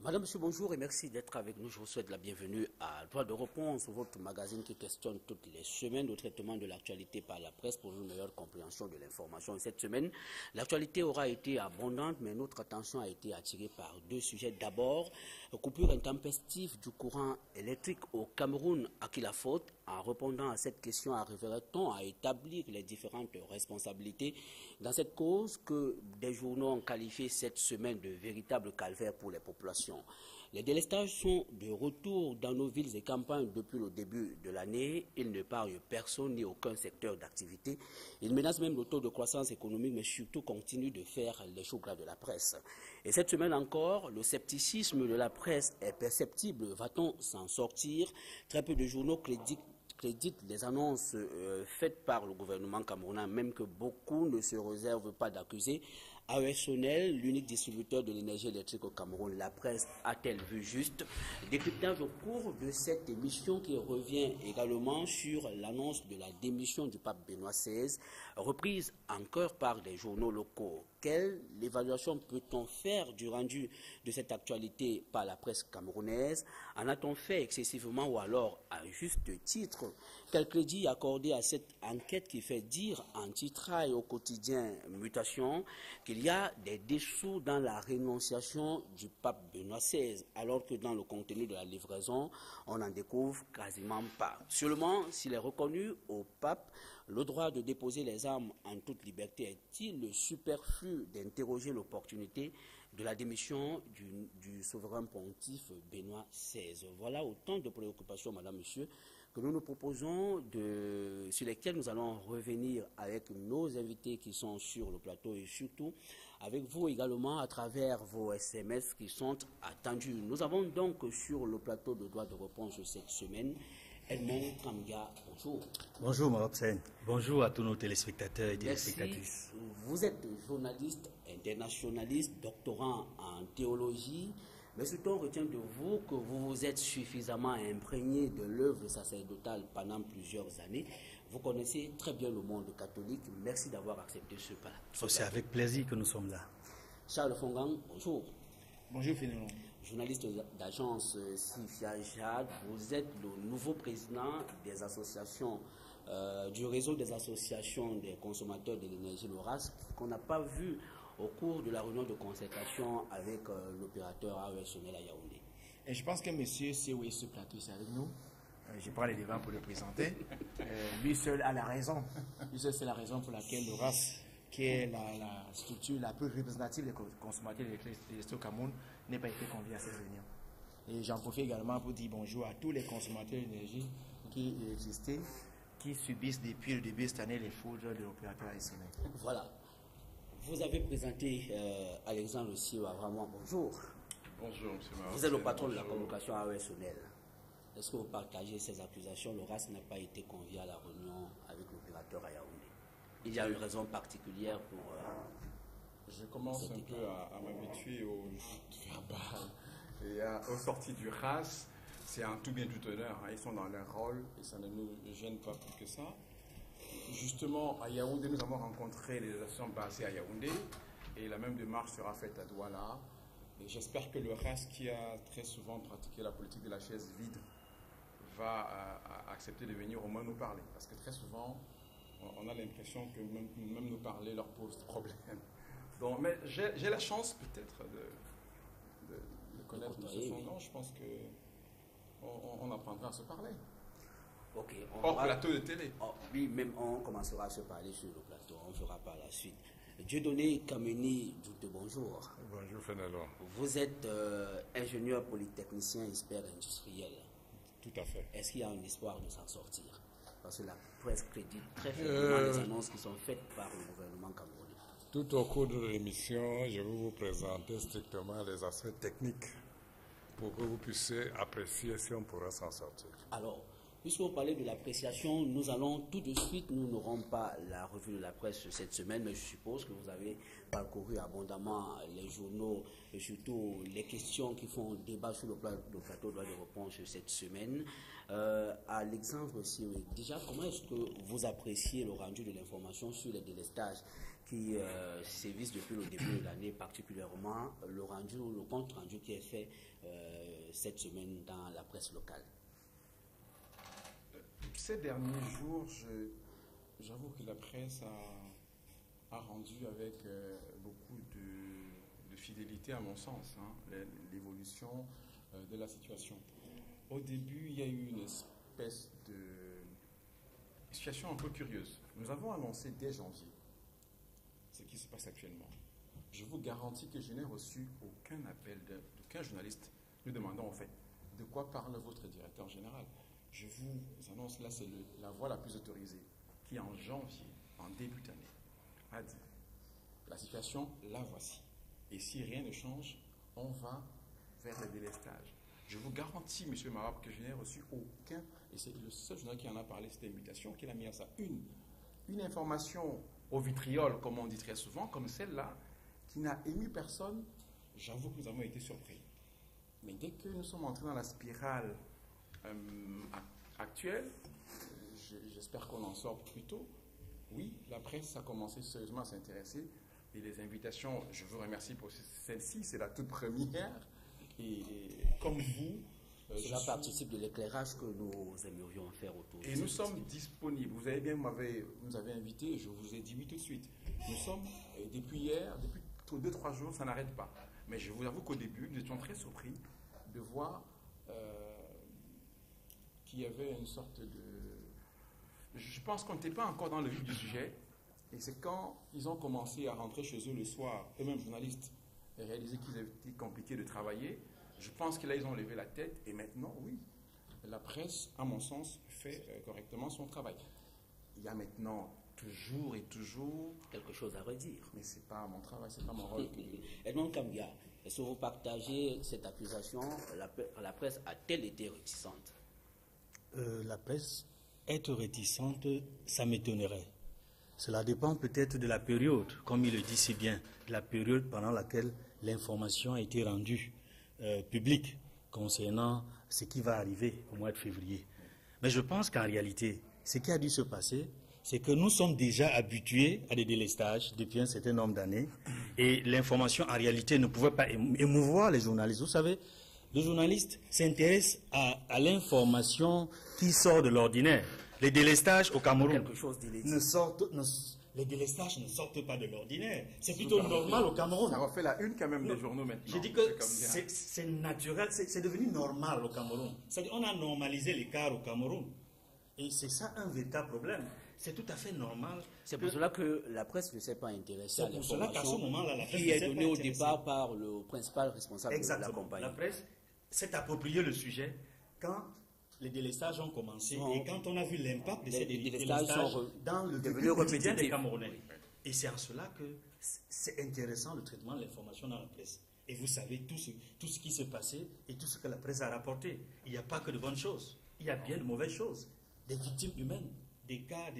Madame, monsieur, bonjour et merci d'être avec nous. Je vous souhaite la bienvenue à Droit de réponse, votre magazine qui questionne toutes les semaines le traitement de l'actualité par la presse pour une meilleure compréhension de l'information. Et cette semaine, l'actualité aura été abondante, mais notre attention a été attirée par deux sujets. D'abord, coupure intempestive du courant électrique au Cameroun. À qui la faute? En répondant à cette question, arriverait-on à établir les différentes responsabilités dans cette cause que des journaux ont qualifié cette semaine de véritable calvaire pour les populations? Les délestages sont de retour dans nos villes et campagnes depuis le début de l'année. Ils ne parlent personne ni aucun secteur d'activité. Ils menacent même le taux de croissance économique, mais surtout continuent de faire les choux gras de la presse. Et cette semaine encore, le scepticisme de la presse est perceptible. Va-t-on s'en sortir? Très peu de journaux créditent les annonces faites par le gouvernement camerounais, même que beaucoup ne se réservent pas d'accuser. AES-Sonel, l'unique distributeur de l'énergie électrique au Cameroun, la presse a-t-elle vu juste? Décryptage au cours de cette émission qui revient également sur l'annonce de la démission du pape Benoît XVI, reprise en chœur par des journaux locaux. Quelle évaluation peut-on faire du rendu de cette actualité par la presse camerounaise? En a-t-on fait excessivement ou alors à juste titre? Quel crédit accorder à cette enquête qui fait dire en titraille au quotidien Mutation qu'il y a des dessous dans la rénonciation du pape Benoît XVI, alors que dans le contenu de la livraison, on n'en découvre quasiment pas. Seulement, s'il est reconnu au pape le droit de déposer les armes en toute liberté, est-il superflu d'interroger l'opportunité de la démission du souverain pontife Benoît XVI? Voilà autant de préoccupations, madame, monsieur, que nous nous proposons, sur lesquelles nous allons revenir avec nos invités qui sont sur le plateau et surtout avec vous également à travers vos SMS qui sont attendus. Nous avons donc sur le plateau de droit de réponse cette semaine Edmond Kamga, bonjour. Bonjour Marobsen. Bonjour à tous nos téléspectateurs et téléspectatrices. Vous êtes journaliste internationaliste, doctorant en théologie, mais surtout on retient de vous que vous vous êtes suffisamment imprégné de l'œuvre sacerdotale pendant plusieurs années. Vous connaissez très bien le monde catholique. Merci d'avoir accepté ce pas. C'est avec plaisir que nous sommes là. Charles Fongang, bonjour. Bonjour Fénelon. Journaliste d'agence Sifia Jad, vous êtes le nouveau président des associations, du réseau des associations des consommateurs de l'énergie, le RAS, qu'on n'a pas vu au cours de la réunion de concertation avec l'opérateur AES-Sonel à Yaoundé. Et je pense que monsieur sait où est ce plateau ici avec nous. Je prends les devants pour le présenter. Lui seul a la raison. Lui seul c'est la raison pour laquelle le RAS, qui est la structure la plus représentative des consommateurs d'électricité au Cameroun, n'est pas été convié à cette réunion. Et j'en profite également pour dire bonjour à tous les consommateurs d'énergie qui existaient, qui subissent depuis le début de cette année les foudres de l'opérateur AES-Sonel. Voilà. Vous avez présenté Alexandre Siwa, vraiment bonjour. Bonjour, M. Marobsen. Vous êtes le patron de la communication AES-Sonel. Est-ce que vous partagez ces accusations? Le RAS n'a pas été convié à la réunion avec l'opérateur à Yaoundé. Il y a une raison particulière pour... je commence un peu à m'habituer au verbal et aux sorties du RAS. C'est un tout bien tout honneur. Ils sont dans leur rôle et ça ne nous gêne pas plus que ça. Justement, à Yaoundé, nous avons rencontré les associations basées à Yaoundé et la même démarche sera faite à Douala. Et j'espère que le RAS, qui a très souvent pratiqué la politique de la chaise vide, va accepter de venir au moins nous parler. Parce que très souvent, on a l'impression que même nous parler leur pose problème. Donc, mais j'ai la chance peut-être de connaître M. Fongan. Je pense qu'on apprendra à se parler. Ok. Hors plateau de télé. Oui, même on commencera à se parler sur le plateau. On fera par la suite. Dieudonné Kameni Doute, bonjour. Bonjour Fénelon. Vous êtes ingénieur polytechnicien, expert industriel. Tout à fait. Est-ce qu'il y a un espoir de s'en sortir? Parce que la presse crédite très faiblement les annonces qui sont faites par le gouvernement camerounais. Tout au cours de l'émission, je vais vous présenter strictement les aspects techniques pour que vous puissiez apprécier si on pourra s'en sortir. Alors, Puisqu'on parlait de l'appréciation, nous allons tout de suite, nous n'aurons pas la revue de la presse cette semaine, mais je suppose que vous avez parcouru abondamment les journaux et surtout les questions qui font débat sur le plateau droit de réponse cette semaine. À l'exemple aussi, oui, déjà, comment est-ce que vous appréciez le rendu de l'information sur les délestages qui sévissent depuis le début de l'année, particulièrement le compte rendu qui est fait cette semaine dans la presse locale? Ces derniers jours, j'avoue que la presse a rendu avec beaucoup de fidélité, à mon sens, hein, l'évolution de la situation. Au début, il y a eu une espèce de situation un peu curieuse. Nous avons annoncé dès janvier ce qui se passe actuellement. Je vous garantis que je n'ai reçu aucun appel d'aucun journaliste nous demandant en fait de quoi parle votre directeur général. Je vous annonce, là c'est la voix la plus autorisée qui en janvier, en début d'année, a dit la situation, la voici. Et si rien ne change, on va vers le délestage. Je vous garantis, M. Marab, que je n'ai reçu aucun, et c'est le seul journal qui en a parlé, cette invitation, qu'il a mis à ça une information au vitriol, comme on dit très souvent, comme celle-là, qui n'a ému personne. J'avoue que nous avons été surpris. Mais dès que nous sommes entrés dans la spirale actuelle, j'espère qu'on en sort plus tôt. Oui, la presse a commencé sérieusement à s'intéresser et les invitations, je vous remercie pour celle-ci, c'est la toute première. Et comme vous, cela participe de l'éclairage que nous aimerions faire autour. Et nous sommes disponibles. Vous avez bien, nous avez invité, et je vous ai dit oui tout de suite. Nous sommes, depuis hier, depuis 2-3 jours, ça n'arrête pas. Mais je vous avoue qu'au début, nous étions très surpris de voir qu'il y avait une sorte de... Je pense qu'on n'était pas encore dans le vif du sujet. Et c'est quand ils ont commencé à rentrer chez eux le soir, eux-mêmes journalistes, et réaliser qu'il était compliqué de travailler, je pense que là, ils ont levé la tête. Et maintenant, oui, la presse, à mon sens, fait correctement son travail. Il y a maintenant toujours et toujours... quelque chose à redire. Mais ce n'est pas mon travail, ce n'est pas mon rôle. Edmond Kambia, est-ce que vous partagez cette accusation? La presse a-t-elle été réticente? La presse être réticente, ça m'étonnerait. Cela dépend peut-être de la période, comme il le dit si bien, de la période pendant laquelle l'information a été rendue publique concernant ce qui va arriver au mois de février. Mais je pense qu'en réalité, ce qui a dû se passer, c'est que nous sommes déjà habitués à des délestages depuis un certain nombre d'années et l'information en réalité ne pouvait pas émouvoir les journalistes. Vous savez, les journalistes s'intéressent à l'information qui sort de l'ordinaire. Les délestages au Cameroun les délestages ne sortent pas de l'ordinaire. C'est plutôt normal au Cameroun. Ça refait la une quand même des journaux maintenant. Je dis que c'est naturel, c'est devenu normal au Cameroun. C'est-à-dire on a normalisé l'écart au Cameroun. Et c'est ça un véritable problème. C'est tout à fait normal. C'est pour cela que la presse ne s'est pas intéressée à l'information. C'est pour cela qu'à ce moment-là, la presse qui est donnée au départ par le principal responsable de la compagnie. La presse s'est approprié le sujet quand les délestages ont commencé et quand on a vu l'impact de ces délestages dans le vécu quotidien des Camerounais. Oui. Et c'est en cela que c'est intéressant le traitement de l'information dans la presse. Et vous savez tout ce qui s'est passé et tout ce que la presse a rapporté. Il n'y a pas que de bonnes choses. Il y a bien de mauvaises choses. Des victimes humaines, des cas,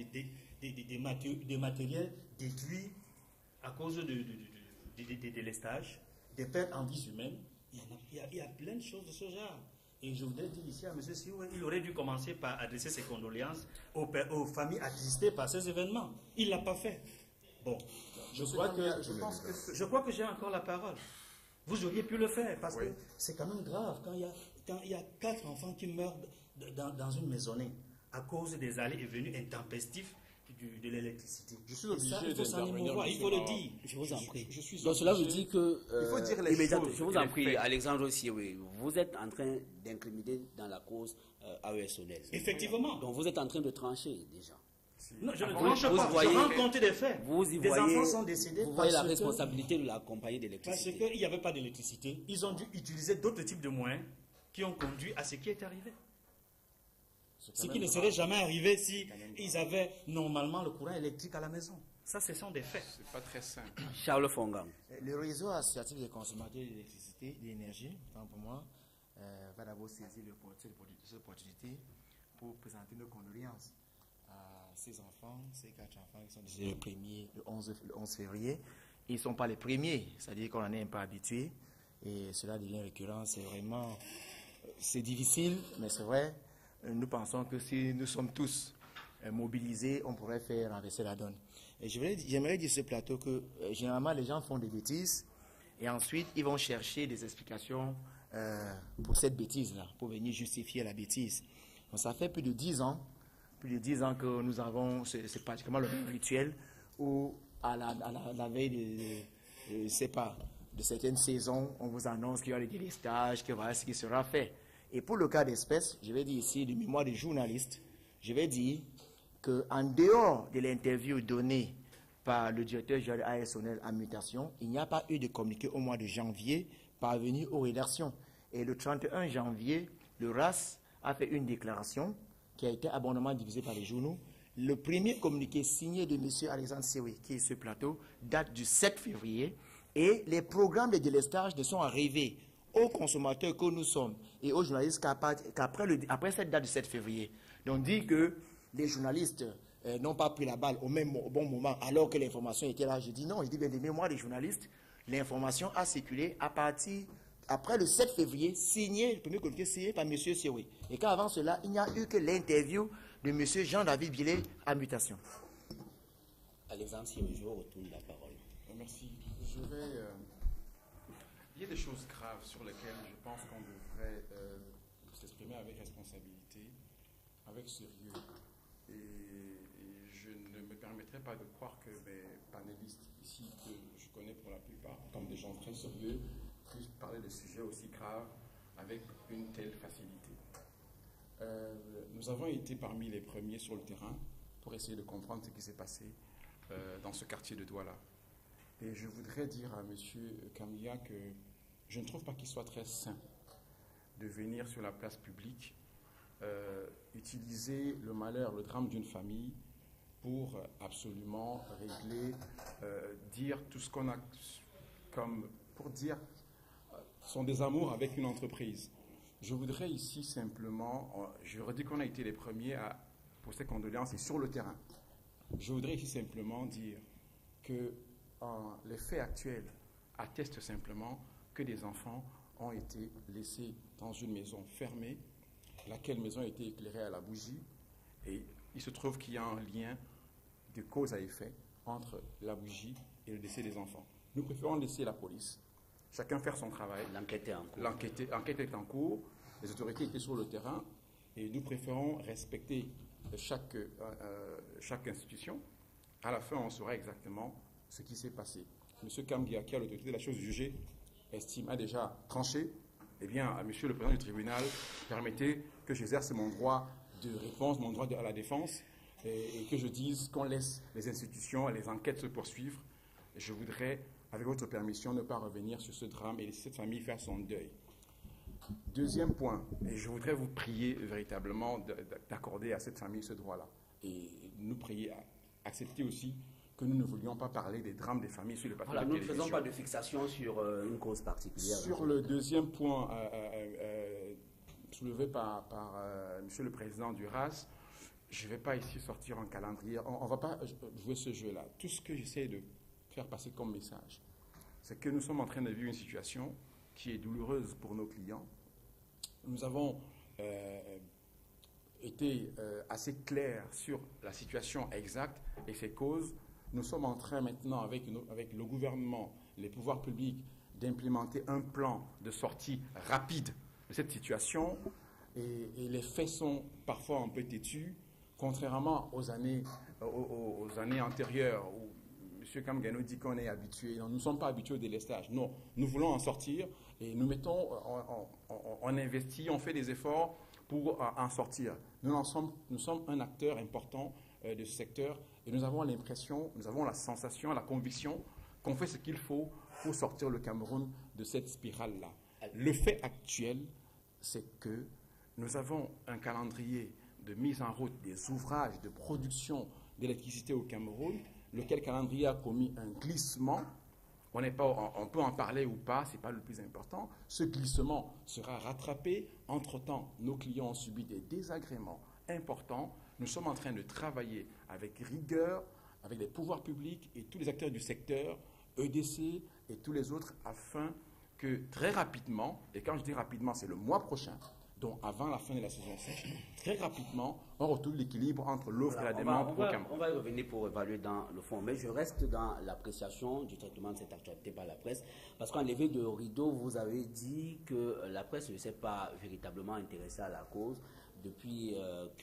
des matériels détruits à cause des délestages, des pertes en vies humaines. Il y a plein de choses de ce genre. Et je voudrais dire ici à M. Sioué, il aurait dû commencer par adresser ses condoléances aux familles attristées par ces événements. Il ne l'a pas fait. Bon, je crois que j'ai encore la parole. Vous auriez pu le faire, parce que c'est quand même grave quand il y a 4 enfants qui meurent dans une maisonnée à cause des allées et venues intempestifs de l'électricité. Je suis obligé d'intervenir. Il faut le dire. Je vous en prie. Donc cela veut dire que... il faut dire les choses. Je vous en prie, Alexandre aussi, oui. Vous êtes en train d'incriminer dans la cause AESONEL. Effectivement. Donc vous êtes en train de trancher déjà. Non, je ne tranche pas. Je rends compte des faits. Des enfants sont décédés. Vous voyez la responsabilité de la compagnie d'électricité. Parce qu'il n'y avait pas d'électricité. Ils ont dû utiliser d'autres types de moyens qui ont conduit à ce qui est arrivé. Ce qui ne serait jamais arrivé si ils avaient normalement le courant électrique à la maison. Ça, ce sont des faits. C'est pas très simple. Charles Fongang. Le réseau associatif des consommateurs d'électricité, d'énergie, tant pour moi, va d'abord saisir cette opportunité pour présenter nos condoléances à ces enfants, ces 4 enfants qui sont décédés le 11 février. Ils ne sont pas les premiers, c'est-à-dire qu'on en est un peu habitué. Et cela devient récurrent. C'est vraiment... C'est difficile, mais c'est vrai. Nous pensons que si nous sommes tous mobilisés, on pourrait faire renverser la donne. Et j'aimerais dire sur ce plateau que généralement les gens font des bêtises et ensuite ils vont chercher des explications pour cette bêtise-là, pour venir justifier la bêtise. Donc ça fait plus de 10 ans que nous avons, c'est pratiquement le même rituel où à la veille de certaines saisons, on vous annonce qu'il y aura des délestages, que voilà ce qui sera fait. Et pour le cas d'espèce, je vais dire ici, de mémoire des journalistes, je vais dire qu'en dehors de l'interview donnée par le directeur général ASONEL en mutation, il n'y a pas eu de communiqué au mois de janvier parvenu aux rédactions. Et le 31 janvier, le RAS a fait une déclaration qui a été abondamment diffusée par les journaux. Le premier communiqué signé de M. Alexandre Sewe, qui est sur ce plateau, date du 7 février. Et les programmes de délestage ne sont arrivés aux consommateurs que nous sommes et aux journalistes qu'après cette date du 7 février. Donc, dit que les journalistes n'ont pas pris la balle au bon moment alors que l'information était là. Je dis non, je dis bien des mémoires des journalistes. L'information a circulé après le 7 février, le premier communiqué signé par M. Sewe. Et qu'avant cela, il n'y a eu que l'interview de M. Jean-David Billet à mutation. Alexandre Sewe, je vous retourne la parole. Merci. Il y a des choses graves sur lesquelles je pense qu'on devrait s'exprimer avec responsabilité, avec sérieux. Et je ne me permettrai pas de croire que mes panélistes ici, que je connais pour la plupart comme des gens très sérieux, puissent parler de sujets aussi graves avec une telle facilité. Nous avons été parmi les premiers sur le terrain pour essayer de comprendre ce qui s'est passé dans ce quartier de Douala. Et je voudrais dire à M. Kamlia que je ne trouve pas qu'il soit très sain de venir sur la place publique utiliser le malheur, le drame d'une famille pour absolument régler, dire tout ce qu'on a pour dire son désamour avec une entreprise. Je voudrais ici simplement, je redis qu'on a été les premiers pour ces condoléances et sur le terrain. Je voudrais ici simplement dire que les faits actuels attestent simplement que des enfants ont été laissés dans une maison fermée, laquelle maison a été éclairée à la bougie, et il se trouve qu'il y a un lien de cause à effet entre la bougie et le décès des enfants. Nous préférons laisser la police, chacun faire son travail. L'enquête est en cours. L'enquête est en cours, les autorités étaient sur le terrain, et nous préférons respecter chaque institution. À la fin, on saura exactement ce qui s'est passé. M. Kamgia, qui a l'autorité de la chose jugée, a déjà tranché. Eh bien, à M. le président du tribunal, permettez que j'exerce mon droit de réponse, mon droit à la défense, et que je dise qu'on laisse les institutions et les enquêtes se poursuivre. Et je voudrais, avec votre permission, ne pas revenir sur ce drame et laisser cette famille faire son deuil. Deuxième point, et je voudrais vous prier véritablement d'accorder à cette famille ce droit-là. Et nous prier à accepter aussi que nous ne voulions pas parler des drames des familles sur le plateau de télévision. Nous ne faisons pas de fixation sur une cause particulière. Sur le deuxième point soulevé par M. le Président du RAS, je ne vais pas ici sortir un calendrier. On ne va pas jouer ce jeu-là. Tout ce que j'essaie de faire passer comme message, c'est que nous sommes en train de vivre une situation qui est douloureuse pour nos clients. Nous avons été assez clairs sur la situation exacte et ses causes. Nous sommes en train maintenant, avec le gouvernement, les pouvoirs publics, d'implémenter un plan de sortie rapide de cette situation. Et les faits sont parfois un peu têtus, contrairement aux années antérieures où M. Kamgano dit qu'on est habitué. Non, nous ne sommes pas habitués au délestage. Non, nous voulons en sortir et nous mettons, on investit, on fait des efforts pour en sortir. Nous sommes un acteur important de ce secteur et nous avons l'impression, nous avons la sensation, la conviction qu'on fait ce qu'il faut pour sortir le Cameroun de cette spirale-là. Le fait actuel, c'est que nous avons un calendrier de mise en route des ouvrages de production d'électricité au Cameroun, lequel calendrier a commis un glissement. On peut en parler ou pas, ce n'est pas le plus important. Ce glissement sera rattrapé. Entre-temps, nos clients ont subi des désagréments important. Nous sommes en train de travailler avec rigueur, avec les pouvoirs publics et tous les acteurs du secteur, EDC et tous les autres, afin que très rapidement, et quand je dis rapidement, c'est le mois prochain, donc avant la fin de la saison sèche, très rapidement, on retrouve l'équilibre entre l'offre et la demande au Cameroun. On va y revenir pour évaluer dans le fond, mais je reste dans l'appréciation du traitement de cette actualité par la presse, parce qu'en levée de rideau, vous avez dit que la presse ne s'est pas véritablement intéressée à la cause depuis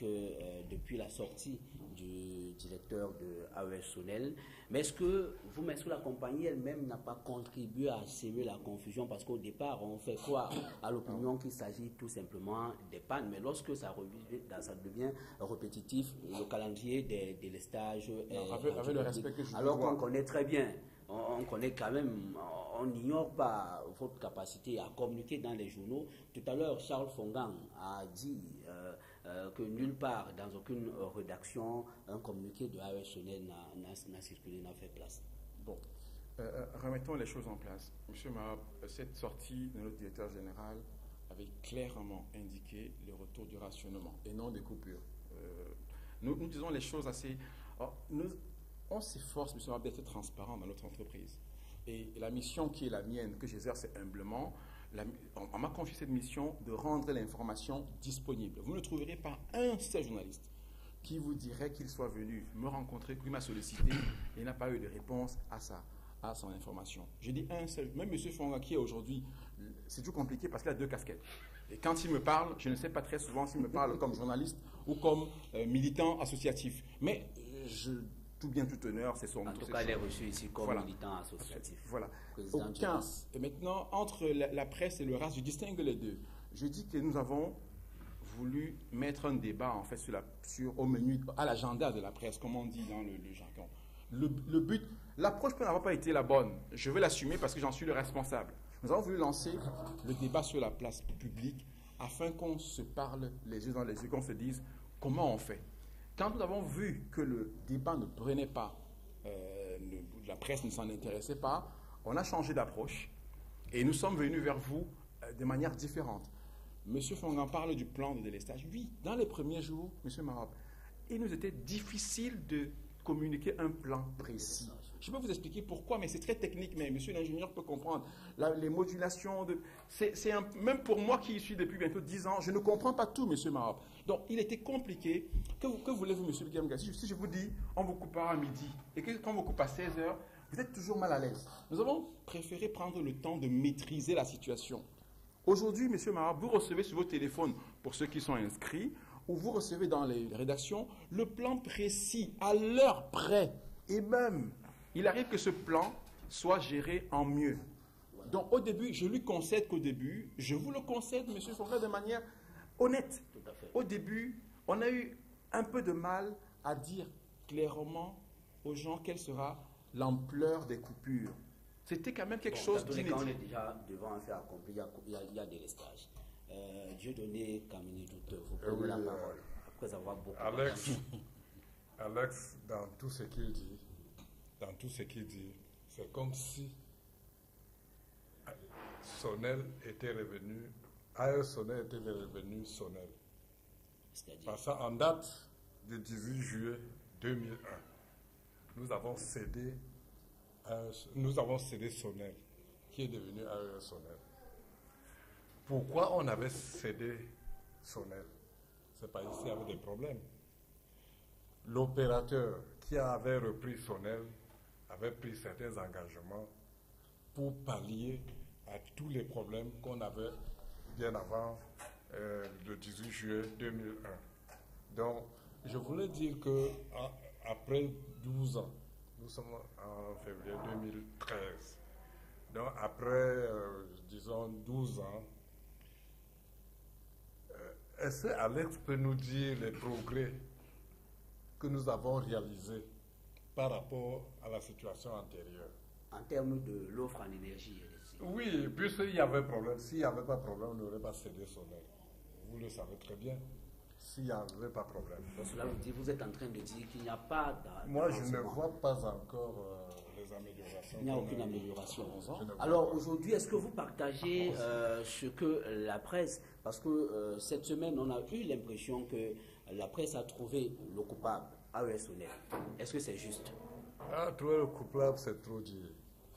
la sortie du directeur de AES Sonel. Mais est-ce que vous-même, est-ce que la compagnie elle-même n'a pas contribué à semer la confusion? Parce qu'au départ, on fait croire à l'opinion qu'il s'agit tout simplement des pannes. Mais lorsque ça devient répétitif, le calendrier des délestages avec le respect que je alors qu'on connaît très bien, on connaît quand même, on n'ignore pas votre capacité à communiquer dans les journaux. Tout à l'heure, Charles Fongang a dit que nulle part, dans aucune rédaction, un communiqué de AES Sonel n'a circulé, n'a fait place. Bon, remettons les choses en place. Monsieur Mahab, cette sortie de notre directeur général avait clairement indiqué le retour du rationnement et non des coupures. Nous disons les choses assez... on s'efforce, monsieur Mahab, d'être transparent dans notre entreprise. Et la mission qui est la mienne, que j'exerce humblement, on m'a confié cette mission de rendre l'information disponible. Vous ne trouverez pas un seul journaliste qui vous dirait qu'il soit venu me rencontrer, qu'il m'a sollicité et n'a pas eu de réponse à son information. Je dis un seul. Même M. Fonga, qui est aujourd'hui, c'est tout compliqué parce qu'il a deux casquettes. Et quand il me parle, je ne sais pas très souvent s'il me parle comme journaliste ou comme militant associatif. Mais tout bien, tout honneur, c'est son... En tout cas, il est reçu ici comme militant associatif. Voilà. Et maintenant, entre la presse et le RAS, je distingue les deux. Je dis que nous avons voulu mettre un débat, en fait, au menu, à l'agenda de la presse, comme on dit dans le jargon. Le but, l'approche peut n'avoir pas été la bonne. Je veux l'assumer parce que j'en suis le responsable. Nous avons voulu lancer le débat sur la place publique afin qu'on se parle les yeux dans les yeux, qu'on se dise comment on fait. Quand nous avons vu que le débat ne prenait pas, la presse ne s'en intéressait pas, on a changé d'approche et nous sommes venus vers vous de manière différente. Monsieur Fongan parle du plan de délestage. Oui, dans les premiers jours, Monsieur Mahab, il nous était difficile de communiquer un plan précis. Je peux vous expliquer pourquoi, mais c'est très technique, mais monsieur l'ingénieur peut comprendre. Les modulations, même pour moi qui y suis depuis bientôt 10 ans, je ne comprends pas tout, monsieur Mahab. Donc, il était compliqué. Que voulez-vous, monsieur Bigamga? Si je vous dis, on vous coupera à midi, et que quand on vous coupe à 16 heures, vous êtes toujours mal à l'aise. Nous avons préféré prendre le temps de maîtriser la situation. Aujourd'hui, monsieur Mahab, vous recevez sur vos téléphones, pour ceux qui sont inscrits, ou vous recevez dans les rédactions, le plan précis, à l'heure près, et même... Il arrive que ce plan soit géré en mieux. Donc au début, je lui concède qu'au début, je vous le concède, monsieur Fonga, de manière honnête. Au début, on a eu un peu de mal à dire clairement aux gens quelle sera l'ampleur des coupures. C'était quand même quelque chose d'inédit. Quand on est déjà devant un fait accompli, il y a des restages. Dieudonné Kamini Doute, vous prenez la parole, après avoir beaucoup Alex, dans tout ce qu'il dit, c'est comme si Sonel était revenu, AES Sonel était revenu Sonel. Parce qu'en date du 18 juillet 2001, nous avons cédé Sonel, qui est devenu AES Sonel. Pourquoi on avait cédé Sonel? C'est pas ici avec des problèmes. L'opérateur qui avait repris Sonel avait pris certains engagements pour pallier à tous les problèmes qu'on avait bien avant le 18 juillet 2001. Donc, je voulais dire que après 12 ans, nous sommes en février 2013, donc après, disons, 12 ans, est-ce que Alex peut nous dire les progrès que nous avons réalisés par rapport à la situation antérieure? En termes de l'offre en énergie. Oui, puisqu'il y avait problème. S'il n'y avait pas de problème, on n'aurait pas cédé Sonel. Vous le savez très bien. S'il n'y avait pas de problème. Donc cela veut dire, vous êtes en train de dire qu'il n'y a pas d'avancement. Moi, je ne vois pas encore les améliorations. Il n'y a aucune amélioration. Alors aujourd'hui, est-ce que vous partagez ce que la presse, parce que cette semaine, on a eu l'impression que la presse a trouvé le coupable, AES Sonel. Est-ce que c'est juste? Trouver le coupable, c'est trop dur.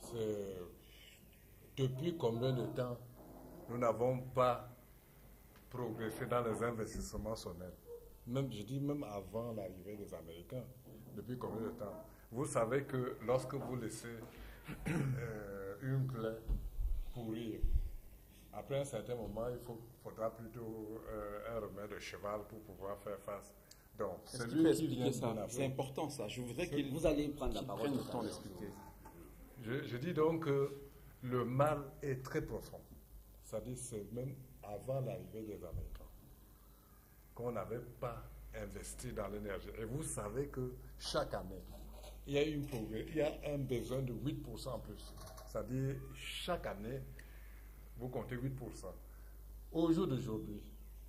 Depuis combien de temps nous n'avons pas progressé dans les investissements Sonel? Même, je dis même avant l'arrivée des Américains. Depuis combien de temps? Vous savez que lorsque vous laissez une plaie pourrir, après un certain moment, il faudra plutôt un remède de cheval pour pouvoir faire face. Donc, c'est lui qui vient ça. C'est important ça. Je voudrais qu'il vous allez prendre la parole. Le temps d'expliquer. Je dis donc que le mal est très profond. C'est-à-dire c'est même avant l'arrivée des Américains qu'on n'avait pas investi dans l'énergie. Et vous savez que chaque année, il y a un besoin de 8% en plus. C'est-à-dire chaque année, vous comptez 8%. Au jour d'aujourd'hui,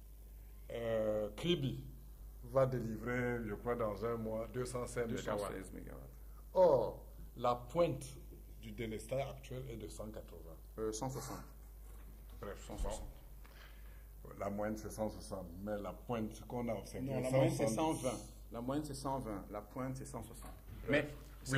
Kribi va délivrer, je crois, dans un mois, 216 MW. Or, la pointe du délestage actuel est de 180. 160. Bref, 160. La moyenne, c'est 160. Mais la pointe qu'on a observée, non, la moyenne, c'est 120. La moyenne, c'est 120. La pointe, c'est 160. Mais c'est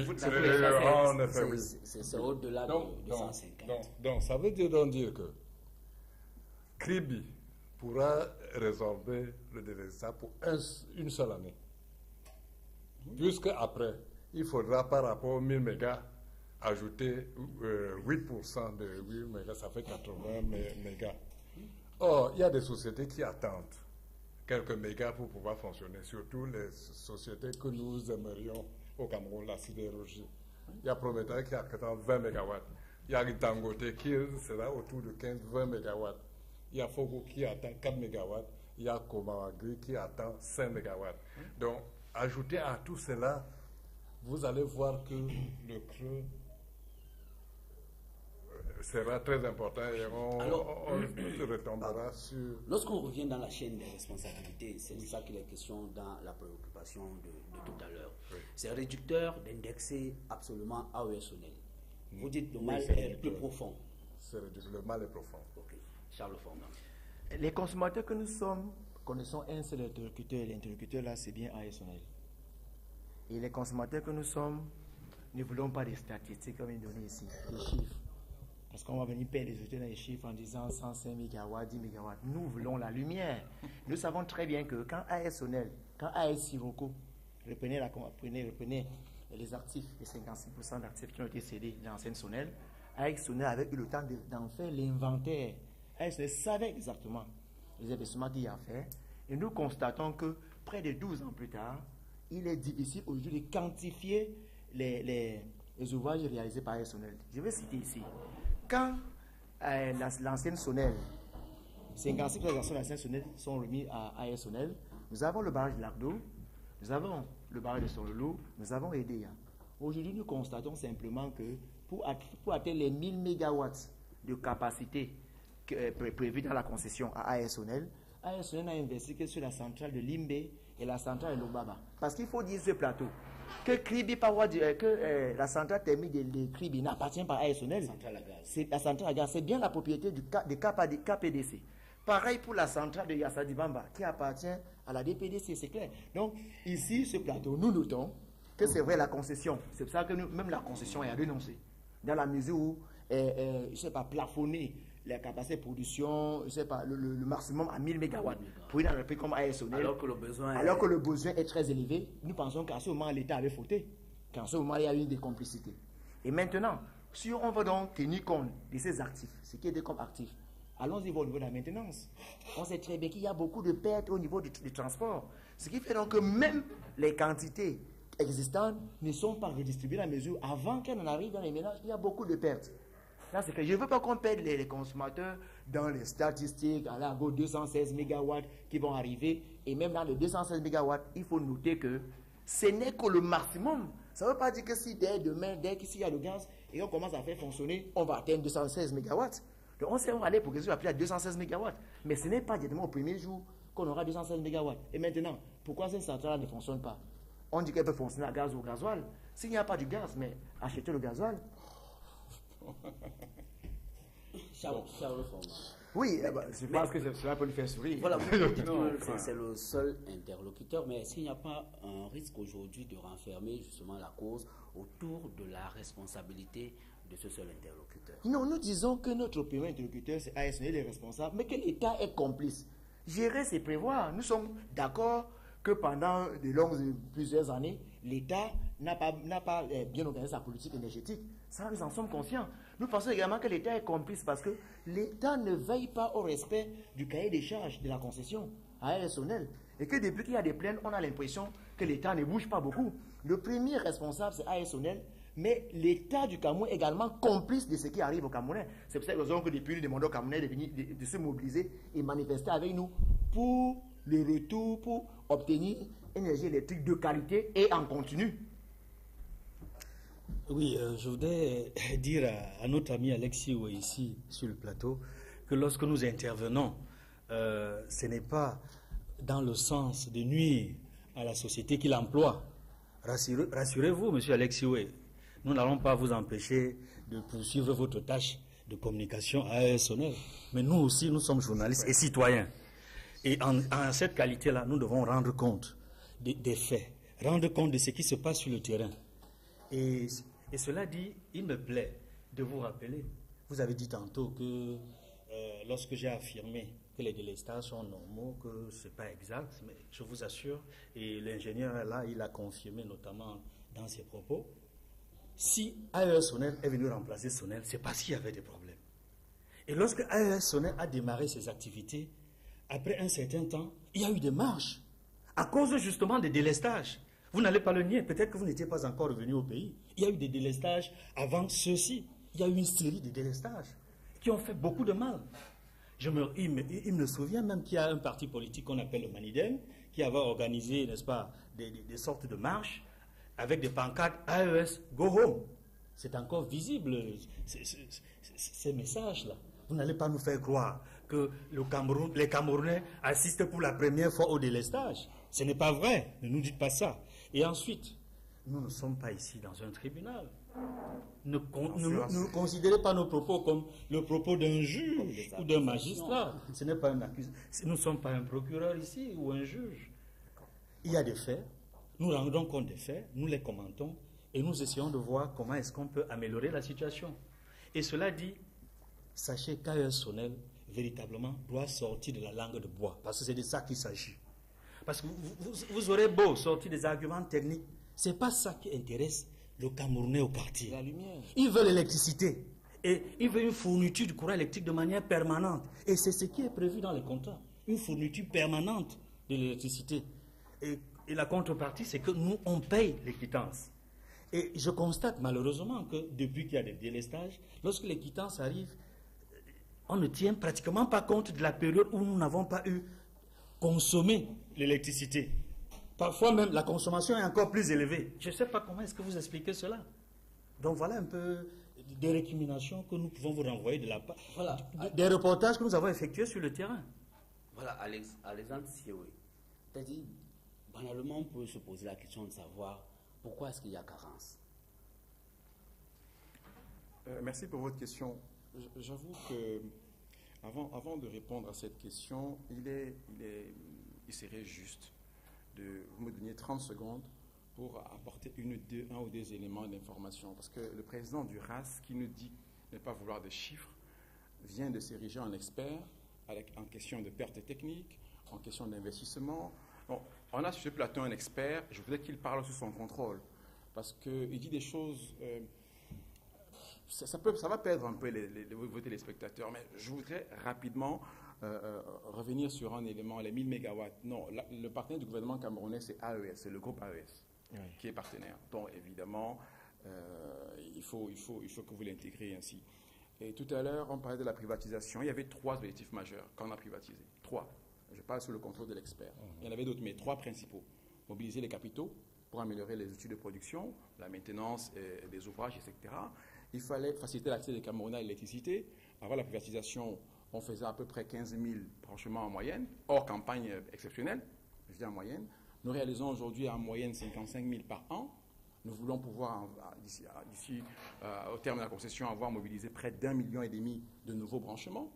au-delà de 150. Donc, ça veut dire que Kribi pourra résorber le délestage pour une seule année. Puisque après, il faudra par rapport aux 1000 mégas ajouter 8% de 8 mégas, ça fait 80 mégas. Or, il y a des sociétés qui attendent quelques mégas pour pouvoir fonctionner, surtout les sociétés que nous aimerions au Cameroun, la sidérurgie. Il y a Prométhée qui attend 20 mégawatts. Il y a Dangote qui sera autour de 15-20 mégawatts. Il y a Fogo qui attend 4 mégawatts. Il y a Komagri qui attend 5 mégawatts. Donc, ajoutez à tout cela, vous allez voir que le creux sera très important et on retombera sur... Lorsqu'on revient dans la chaîne des responsabilités, c'est ça qu'il est question dans la préoccupation de tout à l'heure. Oui. C'est réducteur d'indexer absolument AES Sonel. Vous dites que le mal est plus profond. Le mal est profond. Ok. Charles Fondant. Les consommateurs que nous sommes connaissons un seul interlocuteur, et l'interlocuteur là c'est bien AES Sonel. Et les consommateurs que nous sommes ne voulons pas des statistiques comme il donné ici, des chiffres. Parce qu'on va venir payer les autres dans les chiffres en disant 105 MW, 10 MW. Nous voulons la lumière. Nous savons très bien que quand AES Sonel, quand AES Sirocco, reprenez les actifs, les 56% d'actifs qui ont été cédés dans l'ancienne Sonel, AES Sonel avait eu le temps d'en faire l'inventaire. AES Sonel savait exactement les investissements qu'il y a fait. Et nous constatons que près de 12 ans plus tard, il est difficile aujourd'hui de quantifier les ouvrages réalisés par AES Sonel. Je vais citer ici. Quand l'ancienne Sonel, 56% de l'ancienne Sonel sont remis à AES Sonel, nous avons le barrage de l'Ardo, nous avons le barrage de Sololo, nous avons EDEA. Aujourd'hui, nous constatons simplement que pour atteindre les 1000 MW de capacité prévue dans la concession à AES Sonel, AES Sonel n'a investi que sur la centrale de Limbe et la centrale de Lobaba. Parce qu'il faut dire sur ce plateau que Kribi, la centrale thermique de Kribi n'appartient pas à AES Sonel. La centrale à gaz, c'est bien la propriété de KPDC. Pareil pour la centrale de Yassadibamba qui appartient à la DPDC, c'est clair. Donc, ici, ce plateau, nous notons que c'est vrai la concession. C'est pour ça que même la concession est à dénoncer. Dans la mesure où, je ne sais pas, plafonner la capacité de production, je ne sais pas, le maximum à 1000 MW pour une entreprise comme AES Sonel. Alors que le besoin est très élevé, nous pensons qu'à ce moment, l'État avait fauté. Qu'à ce moment, il y a eu des complicités. Et maintenant, si on veut donc tenir compte de ces actifs, ce qui est comme actifs, allons-y voir au niveau de la maintenance. On sait très bien qu'il y a beaucoup de pertes au niveau du transport. Ce qui fait donc que même les quantités existantes ne sont pas redistribuées dans la mesure avant qu'elles en arrivent dans les ménages, il y a beaucoup de pertes. Là, c'est que je ne veux pas qu'on perde les consommateurs dans les statistiques, à la go 216 MW qui vont arriver. Et même dans les 216 MW, il faut noter que ce n'est que le maximum. Ça ne veut pas dire que si dès demain, dès qu'il y a le gaz et on commence à faire fonctionner, on va atteindre 216 MW. Donc on sait qu'on va aller progressivement à 216 MW. Mais ce n'est pas directement au premier jour qu'on aura 216 MW. Et maintenant, pourquoi cette centrale ne fonctionne pas? On dit qu'elle peut fonctionner à gaz ou au gasoil. S'il n'y a pas du gaz, mais achetez le gasoil. Oui, je pense que cela peut lui faire sourire. Voilà, vous dites que c'est le seul interlocuteur, mais est-ce qu'il n'y a pas un risque aujourd'hui de renfermer justement la cause autour de la responsabilité de ce seul interlocuteur? Non, nous disons que notre premier interlocuteur, c'est ASNL, les responsables, mais que l'État est complice. Gérer, c'est prévoir. Nous sommes d'accord que pendant plusieurs années, l'État n'a pas bien organisé sa politique énergétique. Ça, nous en sommes conscients. Nous pensons également que l'État est complice parce que l'État ne veille pas au respect du cahier des charges de la concession à ASNL. Et que depuis qu'il y a des plaintes, on a l'impression que l'État ne bouge pas beaucoup. Le premier responsable, c'est ASNL, mais l'État du Cameroun est également complice de ce qui arrive au Camerounais. C'est pour cette raison que depuis, nous demandons aux Camerounais de se mobiliser et manifester avec nous pour le retour, pour obtenir énergie électrique de qualité et en continu. Oui, je voudrais dire à notre ami Alexis ici sur le plateau que lorsque nous intervenons, ce n'est pas dans le sens de nuire à la société qu'il emploie. Rassurez-vous, monsieur Alexis, nous n'allons pas vous empêcher de poursuivre votre tâche de communication à ASNL. Mais nous aussi, nous sommes journalistes et citoyens. Et en cette qualité-là, nous devons rendre compte des faits, rendre compte de ce qui se passe sur le terrain. Et cela dit, il me plaît de vous rappeler, vous avez dit tantôt que lorsque j'ai affirmé que les délestages sont normaux, que ce n'est pas exact, mais je vous assure, et l'ingénieur là, il a confirmé notamment dans ses propos, si AES Sonel est venu remplacer Sonel, c'est parce qu'il y avait des problèmes. Et lorsque AES Sonel a démarré ses activités, après un certain temps, il y a eu des marches, à cause justement des délestages. Vous n'allez pas le nier, peut-être que vous n'étiez pas encore revenu au pays. Il y a eu des délestages avant ceux-ci. Il y a eu une série de délestages qui ont fait beaucoup de mal. Il me souvient même qu'il y a un parti politique qu'on appelle le Manidem, qui avait organisé, n'est-ce pas, des sortes de marches avec des pancartes AES Go Home. C'est encore visible, ces messages-là. Vous n'allez pas nous faire croire que les Camerounais assistent pour la première fois au délestage. Ce n'est pas vrai, ne nous dites pas ça. Et ensuite, nous ne sommes pas ici dans un tribunal. Ne considérez pas nos propos comme le propos d'un juge ou d'un magistrat. Ce n'est pas une accusation. Nous ne sommes pas un procureur ici ou un juge. Il y a des faits, nous rendons compte des faits, nous les commentons et nous essayons de voir comment est-ce qu'on peut améliorer la situation. Et cela dit, sachez qu'AES Sonel, véritablement, doit sortir de la langue de bois, parce que c'est de ça qu'il s'agit. Parce que vous aurez beau sortir des arguments techniques, ce n'est pas ça qui intéresse le Camerounais au quartier. La lumière. Ils veulent l'électricité. Et ils veulent une fourniture de courant électrique de manière permanente. Et c'est ce qui est prévu dans les contrats. Une fourniture permanente de l'électricité. Et la contrepartie, c'est que nous, on paye les quittances. Et je constate malheureusement que depuis qu'il y a des délestages, lorsque les quittances arrivent, on ne tient pratiquement pas compte de la période où nous n'avons pas eu consommé l'électricité. Parfois même, la consommation est encore plus élevée. Je ne sais pas comment est-ce que vous expliquez cela. Donc voilà un peu des récriminations que nous pouvons vous renvoyer de la part, des reportages que nous avons effectués sur le terrain. Voilà, Alexandre Sioui. C'est-à-dire, banalement, on peut se poser la question de savoir pourquoi est-ce qu'il y a carence. Merci pour votre question. J'avoue que avant de répondre à cette question, il serait juste de vous me donner 30 secondes pour apporter un ou deux éléments d'information. Parce que le président du RAS, qui nous dit ne pas vouloir de chiffres, vient de s'ériger en expert en question de perte technique, en question d'investissement. Bon, on a sur ce plateau un expert, je voudrais qu'il parle sous son contrôle. Parce qu'il dit des choses... ça va perdre un peu vos téléspectateurs, mais je voudrais rapidement revenir sur un élément, les 1000 mégawatts. Non, le partenaire du gouvernement camerounais, c'est AES, c'est le groupe AES qui est partenaire. Donc, évidemment, il faut que vous l'intégrez ainsi. Et tout à l'heure, on parlait de la privatisation. Il y avait 3 objectifs majeurs qu'on a privatisés. 3. Je parle sous le contrôle de l'expert. Il y en avait d'autres, mais 3 principaux. Mobiliser les capitaux pour améliorer les outils de production, la maintenance des ouvrages, etc. Il fallait faciliter l'accès des Camerounais à l'électricité. Avant la privatisation, on faisait à peu près 15 000 branchements en moyenne, hors campagne exceptionnelle, je dis en moyenne. Nous réalisons aujourd'hui en moyenne 55 000 par an. Nous voulons pouvoir, d'ici au terme de la concession, avoir mobilisé près d'1,5 million de nouveaux branchements.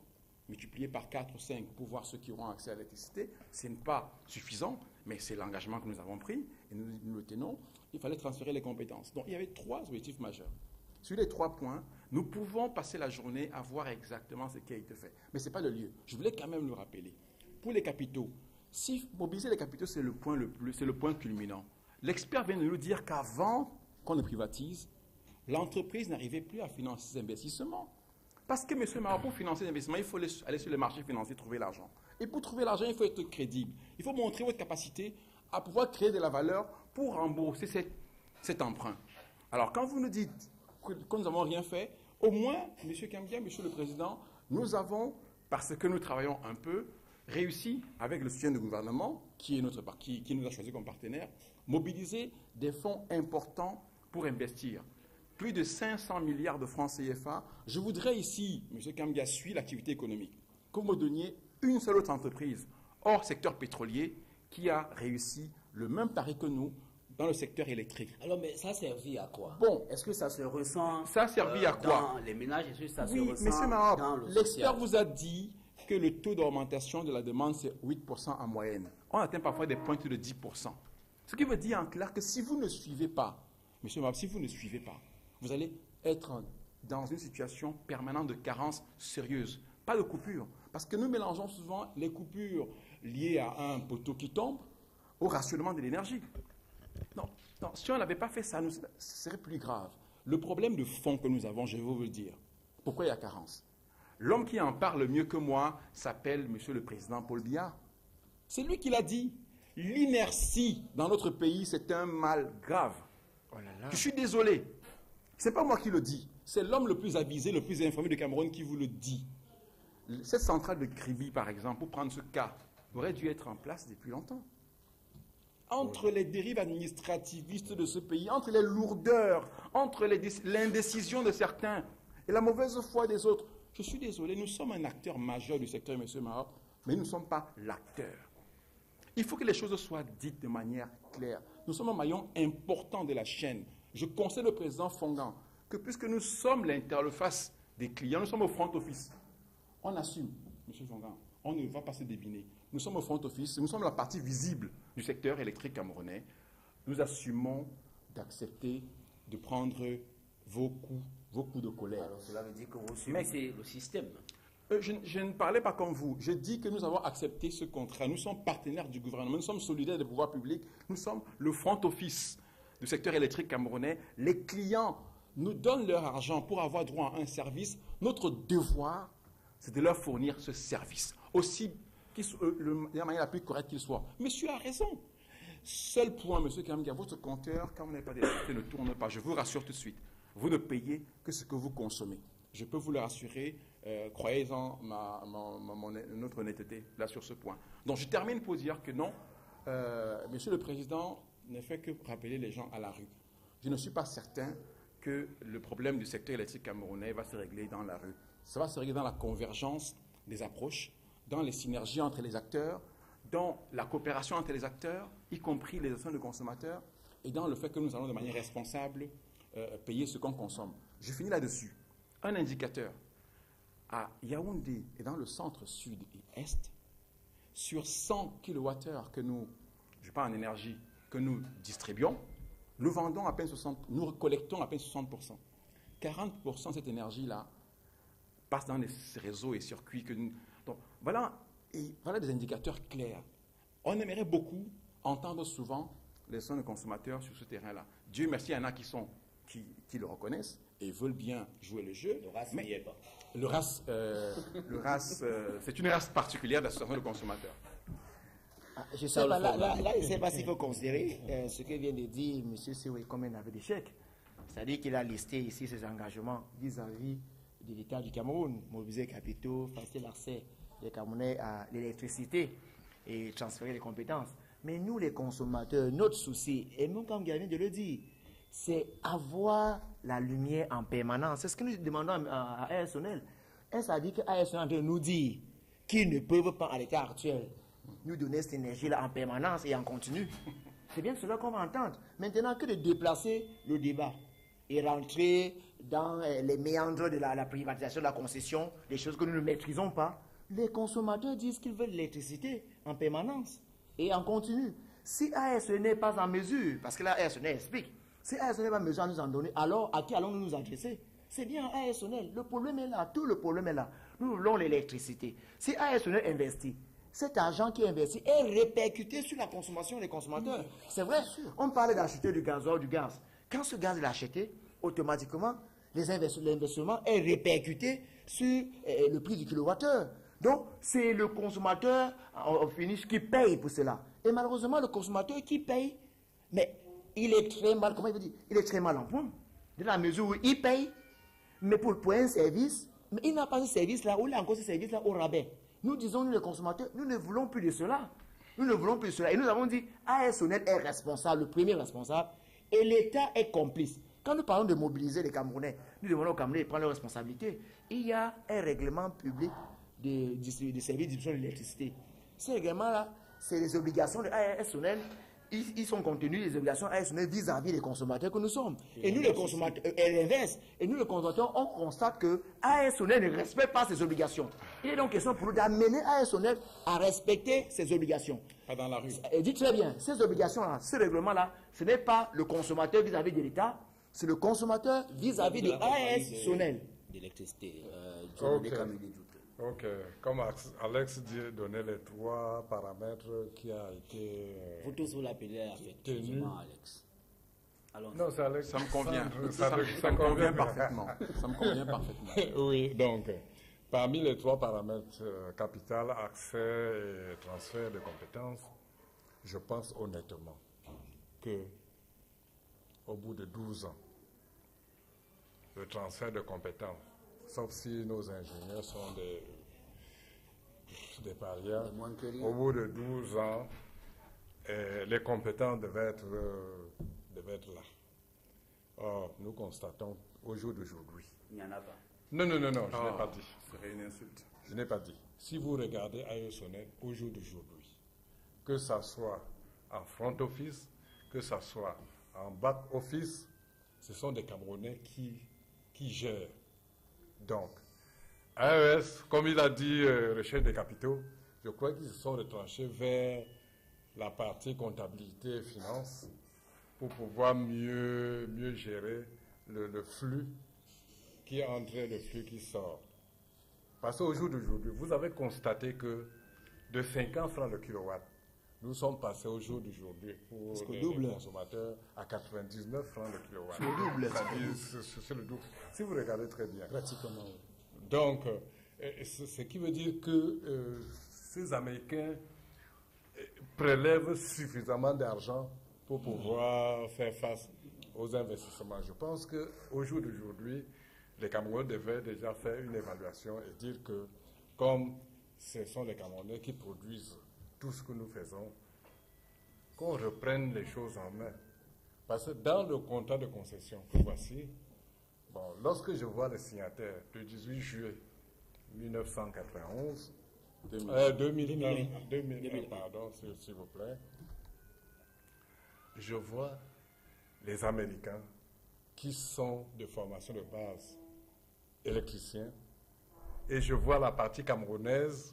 multiplié par 4 ou 5 pour voir ceux qui auront accès à l'électricité. Ce n'est pas suffisant, mais c'est l'engagement que nous avons pris et nous le tenons. Il fallait transférer les compétences. Donc il y avait 3 objectifs majeurs. Sur les 3 points, nous pouvons passer la journée à voir exactement ce qui a été fait. Mais ce n'est pas le lieu. Je voulais quand même le rappeler. Pour les capitaux, si mobiliser les capitaux, c'est le point culminant. L'expert vient de nous dire qu'avant qu'on ne privatise, l'entreprise n'arrivait plus à financer ses investissements. Parce que, M. Mara, pour financer les investissements, il faut aller sur le marché financier, trouver l'argent. Et pour trouver l'argent, il faut être crédible. Il faut montrer votre capacité à pouvoir créer de la valeur pour rembourser cet emprunt. Alors, quand vous nous dites que nous n'avons rien fait, au moins, M. Kambia, M. le Président, nous avons, parce que nous travaillons un peu, réussi, avec le soutien du gouvernement, qui nous a choisi comme partenaire, mobiliser des fonds importants pour investir. Plus de 500 milliards de francs CFA. Je voudrais ici, M. Kambia suit l'activité économique, que vous me donniez une seule autre entreprise, hors secteur pétrolier, qui a réussi le même pari que nous dans le secteur électrique. Alors, mais ça a servi à quoi? Bon. Est-ce que ça se ressent ça a servi à quoi dans les ménages? Est-ce que ça se Oui, ressent M. Mahab, dans le l'expert social? vous a dit que le taux d'augmentation de la demande, c'est 8% en moyenne. On atteint parfois des pointes de 10%. Ce qui veut dire en clair que si vous ne suivez pas, M. Mahab, si vous ne suivez pas, vous allez être dans une situation permanente de carence sérieuse. Pas de coupure. Parce que nous mélangeons souvent les coupures liées à un poteau qui tombe au rationnement de l'énergie. Non, si on n'avait pas fait ça, ce serait plus grave. Le problème de fond que nous avons, je vais vous le dire. Pourquoi il y a carence? L'homme qui en parle mieux que moi s'appelle M. le Président Paul Biya. C'est lui qui l'a dit. L'inertie dans notre pays, c'est un mal grave. Oh là là. Je suis désolé. Ce n'est pas moi qui le dis. C'est l'homme le plus avisé, le plus informé du Cameroun qui vous le dit. Cette centrale de Kribi, par exemple, pour prendre ce cas, aurait dû être en place depuis longtemps. Entre les dérives administrativistes de ce pays, entre les lourdeurs, entre l'indécision de certains et la mauvaise foi des autres, je suis désolé, nous sommes un acteur majeur du secteur, M. Mahab, mais nous ne sommes pas l'acteur. Il faut que les choses soient dites de manière claire. Nous sommes un maillon important de la chaîne. Je conseille le président Fongan que puisque nous sommes l'interface des clients, nous sommes au front office. On assume, M. Fongan, on ne va pas se débiner. Nous sommes au front office, nous sommes la partie visible du secteur électrique camerounais. Nous assumons d'accepter de prendre vos coups de colère. Alors cela veut dire que vous suivez le système. Je ne parlais pas comme vous. Je dis que nous avons accepté ce contrat. Nous sommes partenaires du gouvernement, nous sommes solidaires des pouvoirs publics, nous sommes le front office du secteur électrique camerounais. Les clients nous donnent leur argent pour avoir droit à un service. Notre devoir, c'est de leur fournir ce service, aussi de la manière la plus correcte qu'il soit. Monsieur a raison. Seul point, M. Kambia, votre compteur, quand vous n'avez pas d'électricité, ne tourne pas. Je vous rassure tout de suite. Vous ne payez que ce que vous consommez. Je peux vous le rassurer. Croyez-en notre honnêteté là sur ce point. Donc je termine pour dire que non, Monsieur le Président ne fait que rappeler les gens à la rue. Je ne suis pas certain que le problème du secteur électrique camerounais va se régler dans la rue. Ça va se régler dans la convergence des approches, dans les synergies entre les acteurs, dans la coopération entre les acteurs, y compris les associations de consommateurs, et dans le fait que nous allons de manière responsable payer ce qu'on consomme. Je finis là-dessus. Un indicateur. À Yaoundé et dans le centre sud et est, sur 100 kWh que nous, je parle en énergie, que nous distribuons, nous vendons à peine 60%, nous collectons à peine 60%. 40% de cette énergie-là passe dans les réseaux et circuits que nous... Donc, voilà des indicateurs clairs. On aimerait beaucoup entendre souvent les sons de consommateurs sur ce terrain-là. Dieu merci, il y en a qui le reconnaissent et veulent bien jouer le jeu. Le RAS n'y est pas. Le RAS, c'est une race particulière d'association de consommateurs. Je ne sais pas, là, je ne sais pas s'il faut considérer ce que vient de dire M. Sewe comme un aveu d'échec. C'est-à-dire qu'il a listé ici ses engagements vis-à-vis de l'État du Cameroun, mobiliser les capitaux, faciliter l'accès des Camerounais à l'électricité et transférer les compétences. Mais nous, les consommateurs, notre souci, et même comme vient de le dire, c'est avoir la lumière en permanence. C'est ce que nous demandons à ASONEL. Est-ce à dire que ASONEL nous dit qu'ils ne peuvent pas, à l'état actuel, nous donner cette énergie-là en permanence et en continu? C'est bien cela qu'on va entendre. Maintenant, que de déplacer le débat et rentrer dans les méandres de la privatisation, de la concession, des choses que nous ne maîtrisons pas, les consommateurs disent qu'ils veulent l'électricité en permanence et en continu. Si AS n'est pas en mesure, parce que là, AS explique, si AS n'est pas en mesure de nous en donner, alors à qui allons-nous nous adresser? C'est bien ASNL. Le problème est là, tout le problème est là. Nous voulons l'électricité. Si ASNL investit, cet argent qui est investi est répercuté sur la consommation des consommateurs. C'est vrai, on parle d'acheter du gasoil, du gaz. Quand ce gaz est acheté, automatiquement, l'investissement est répercuté sur le prix du kilowattheure. Donc, c'est le consommateur, au finish, qui paye pour cela. Et malheureusement, le consommateur qui paye, mais il est très mal, comment il veut dire? Il est très mal en point. De la mesure où il paye, mais pour un service, mais il n'a pas ce service-là, ou il a encore ce service-là au rabais. Nous disons, nous les consommateurs, nous ne voulons plus de cela. Nous ne voulons plus de cela. Et nous avons dit, ASNL est responsable, le premier responsable, et l'État est complice. Quand nous parlons de mobiliser les Camerounais, nous demandons aux Camerounais de prendre leurs responsabilités. Il y a un règlement public de services de distribution de l'électricité. Ce règlement-là, c'est les obligations de ASNL. Ils sont contenus les obligations ASNL vis-à-vis des consommateurs que nous sommes. Et nous, les consommateurs, et l'inverse. Et nous, les consommateurs, on constate que ASNL ne respecte pas ses obligations. Il est donc question pour nous d'amener ASNL à respecter ses obligations. Pas dans la rue. Et dit très bien, ces obligations-là, ce règlement-là, ce n'est pas le consommateur vis-à-vis de l'État, c'est le consommateur vis-à-vis de ASNL. D'électricité. Ok, comme Alex donnait les 3 paramètres qui a été... Vous tous vous l'appelez effectivement Alex. Non, c'est Alex. Ça me convient. Ça me convient parfaitement. Ça me convient parfaitement. Oui, donc, parmi les 3 paramètres, capital, accès et transfert de compétences, je pense honnêtement que au bout de 12 ans, le transfert de compétences, sauf si nos ingénieurs sont des parias, au bout de 12 ans, les compétences devaient être là. Or, nous constatons au jour d'aujourd'hui. Il n'y en a pas. Non, je n'ai pas dit. Ce serait une insulte. Je n'ai pas dit. Si vous regardez ASNL au jour d'aujourd'hui, que ça soit en front office, que ça soit en back office, ce sont des Camerounais qui gèrent. Donc, AES, comme il a dit, recherche des capitaux, je crois qu'ils se sont retranchés vers la partie comptabilité et finance pour pouvoir mieux gérer le flux qui entre et le flux qui sort. Parce qu'au jour d'aujourd'hui, vous avez constaté que de 50 francs le kilowatt, nous sommes passés au jour d'aujourd'hui pour les consommateurs à 99 francs le kilowatt. C'est le double. C'est le double. Si vous regardez très bien. Pratiquement. Donc, ce qui veut dire que ces Américains prélèvent suffisamment d'argent pour pouvoir faire face aux investissements. Je pense qu'au jour d'aujourd'hui, les Camerounais devaient déjà faire une évaluation et dire que, comme ce sont les Camerounais qui produisent tout ce que nous faisons, qu'on reprenne les choses en main. Parce que dans le contrat de concession que voici, lorsque je vois le signataire le 18 juillet 1991, 2000, pardon, s'il vous plaît, je vois les Américains qui sont de formation de base électriciens, et je vois la partie camerounaise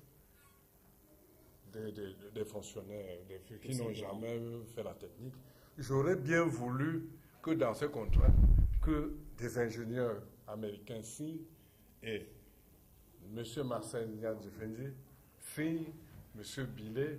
des fonctionnaires qui n'ont jamais fait la technique. J'aurais bien voulu que dans ce contrat, que des ingénieurs américains signent et M. Marcel Niadjifendi signe, M. Billet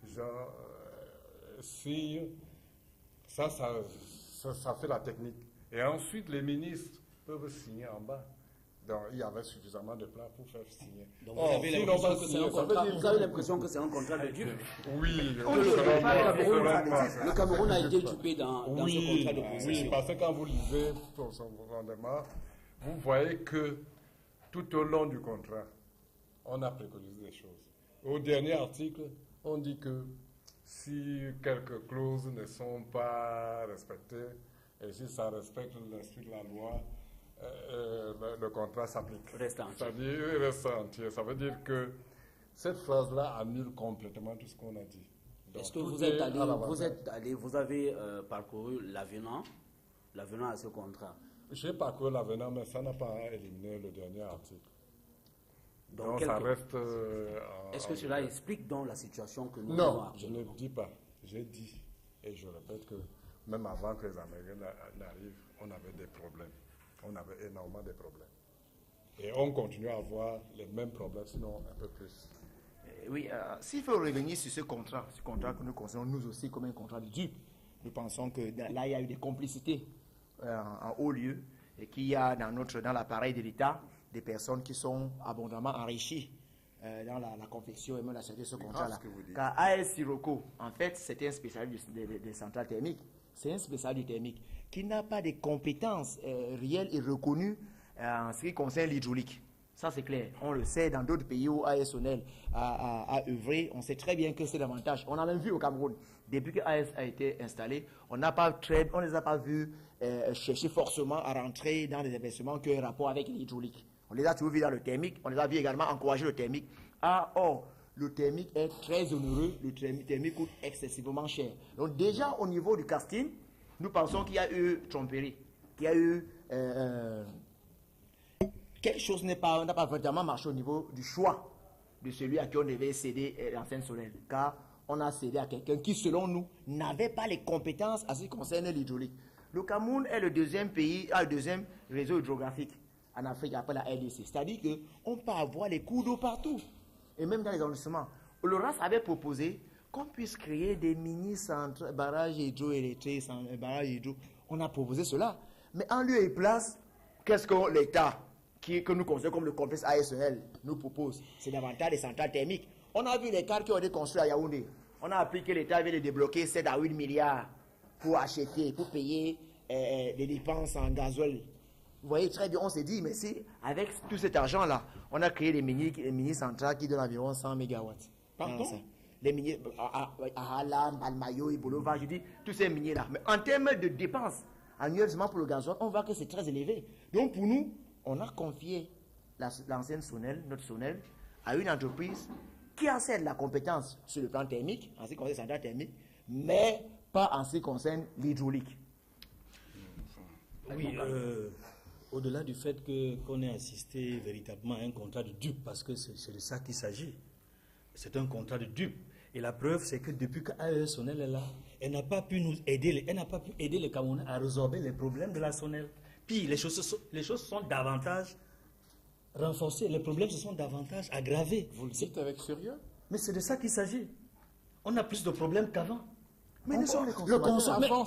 signe. Ça fait la technique. Et ensuite, les ministres peuvent signer en bas. Donc, il y avait suffisamment de plats pour faire signer. Donc, vous avez l'impression que c'est un contrat de dupe. Oui. Le Cameroun a été dupé dans ce contrat de concession. Oui, parce que quand vous lisez profondément, vous voyez que tout au long du contrat, on a préconisé des choses. Au dernier article, on dit que si quelques clauses ne sont pas respectées, et si ça respecte l'esprit de la loi, le contrat s'applique. Reste entier. C'est-à-dire, reste entier. Ça veut dire que cette phrase-là annule complètement tout ce qu'on a dit. Est-ce que vous avez parcouru l'avenant à ce contrat? J'ai parcouru l'avenant, mais ça n'a pas éliminé le dernier article. Donc ça reste... Est-ce que cela explique donc la situation que nous avons actuellement? Non, je ne dis pas. J'ai dit, et je répète que même avant que les Américains n'arrivent, on avait des problèmes. On avait énormément de problèmes. Et on continue à avoir les mêmes problèmes, sinon un peu plus. Oui, s'il faut revenir sur ce contrat que nous considérons nous aussi comme un contrat de dupe, nous pensons que là, il y a eu des complicités en haut lieu et qu'il y a dans l'appareil de l'État des personnes qui sont abondamment enrichies dans la confection et même la sécurité de ce contrat-là. Car AS Sirocco, en fait, c'était un spécialiste des centrales thermiques. C'est un spécialiste thermique qui n'a pas de compétences réelles et reconnues en ce qui concerne l'hydraulique. Ça, c'est clair. On le sait, dans d'autres pays où AS Sonel a œuvré, on sait très bien que c'est davantage. On a même vu au Cameroun, depuis que AS a été installé, on ne les a pas vus chercher forcément à rentrer dans des investissements qui ont un rapport avec l'hydraulique. On les a toujours vus dans le thermique, on les a vus également encourager le thermique. Or, le thermique est très onéreux, le thermique coûte excessivement cher. Donc déjà, au niveau du casting, nous pensons qu'il y a eu tromperie, qu'il y a eu... quelque chose n'a pas vraiment marché au niveau du choix de celui à qui on devait céder l'enseigne solaire. Car on a cédé à quelqu'un qui, selon nous, n'avait pas les compétences à ce qui concerne l'hydraulique. Le Cameroun est le deuxième réseau hydrographique en Afrique après la RDC. C'est-à-dire qu'on peut avoir les cours d'eau partout, et même dans les arrondissements. Le RAS avait proposé qu'on puisse créer des mini-centres, barrages hydroélectriques, barrages hydro. On a proposé cela. Mais en lieu et place, qu'est-ce que l'État, que nous considérons comme le complexe ASEL, nous propose? C'est davantage des centrales thermiques. On a vu les cadres qui ont été construits à Yaoundé. On a appris que l'État vient de débloquer 7 à 8 milliards pour acheter, pour payer des dépenses en gasoil. Vous voyez très bien, on s'est dit, mais si avec tout cet argent-là, on a créé des mini-centrales qui donnent environ 100 mégawatts. Pardon? Les mini à Halam, Balmayo, Ibolova, je dis, tous ces mini-là. Mais en termes de dépenses annuellement pour le gasoil, on voit que c'est très élevé. Donc pour nous, on a confié l'ancienne Sonel, notre Sonel, à une entreprise qui a certes la compétence sur le plan thermique, en ce qui concerne les centrales thermiques, mais pas en ce qui concerne l'hydraulique. Oui, au-delà du fait qu'on ait assisté véritablement à un contrat de dupe, parce que c'est de ça qu'il s'agit. C'est un contrat de dupe. Et la preuve, c'est que depuis qu'AES Sonel est là, elle n'a pas pu nous aider, elle n'a pas pu aider les Camerounais à résorber les problèmes de la Sonel. Puis les choses sont davantage renforcées, les problèmes se sont davantage aggravés. Vous le dites avec sérieux? Mais c'est de ça qu'il s'agit. On a plus de problèmes qu'avant. Mais nous sommes les consommateurs.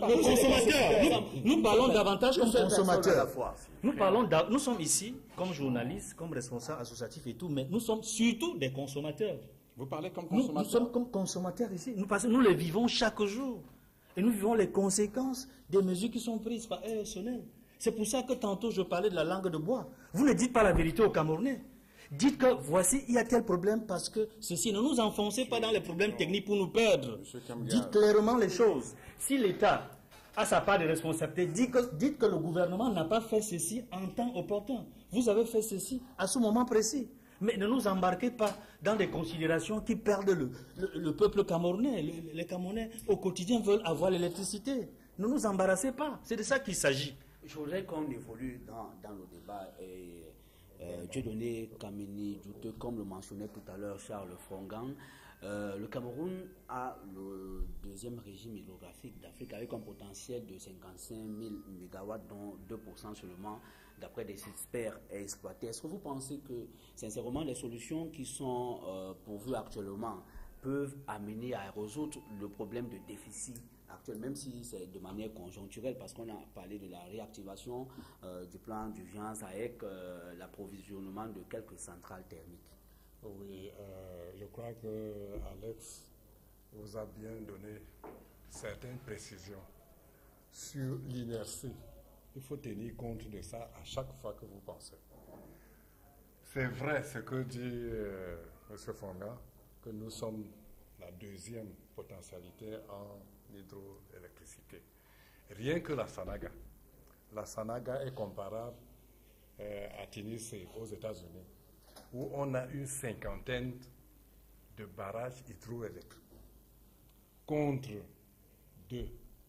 Nous parlons davantage comme consommateurs. Nous sommes ici comme journalistes, comme responsables associatifs et tout, mais nous sommes surtout des consommateurs. Vous parlez comme consommateurs? Nous sommes comme consommateurs ici. Nous les vivons chaque jour. Et nous vivons les conséquences des mesures qui sont prises par Sonel. C'est pour ça que tantôt je parlais de la langue de bois. Vous ne dites pas la vérité aux Camerounais. Dites que voici, il y a tel problème parce que ceci. Ne nous enfoncez pas dans les problèmes techniques pour nous perdre. Dites clairement les choses. Si l'État a sa part de responsabilité, dites que le gouvernement n'a pas fait ceci en temps opportun. Vous avez fait ceci à ce moment précis. Mais ne nous embarquez pas dans des considérations qui perdent le peuple camerounais. Les Camerounais, au quotidien, veulent avoir l'électricité. Ne nous embarrassez pas. C'est de ça qu'il s'agit. Je voudrais qu'on évolue dans le débat. Dieudonné Kameni Djouteux, comme le mentionnait tout à l'heure Charles Fongan, le Cameroun a le deuxième régime hydrographique d'Afrique avec un potentiel de 55 000 MW, dont 2% seulement, d'après des experts exploités. Est-ce que vous pensez que, sincèrement, les solutions qui sont pourvues actuellement peuvent amener à résoudre le problème de déficit actuel, même si c'est de manière conjoncturelle, parce qu'on a parlé de la réactivation du plan d'urgence avec l'approvisionnement de quelques centrales thermiques? Oui, je crois que Alex vous a bien donné certaines précisions sur l'inertie. Il faut tenir compte de ça à chaque fois que vous pensez. C'est vrai ce que dit M. Fonga, que nous sommes la deuxième potentialité en hydroélectricité. Rien que la Sanaga. La Sanaga est comparable à Tennessee aux États-Unis, où on a une cinquantaine de barrages hydroélectriques contre 2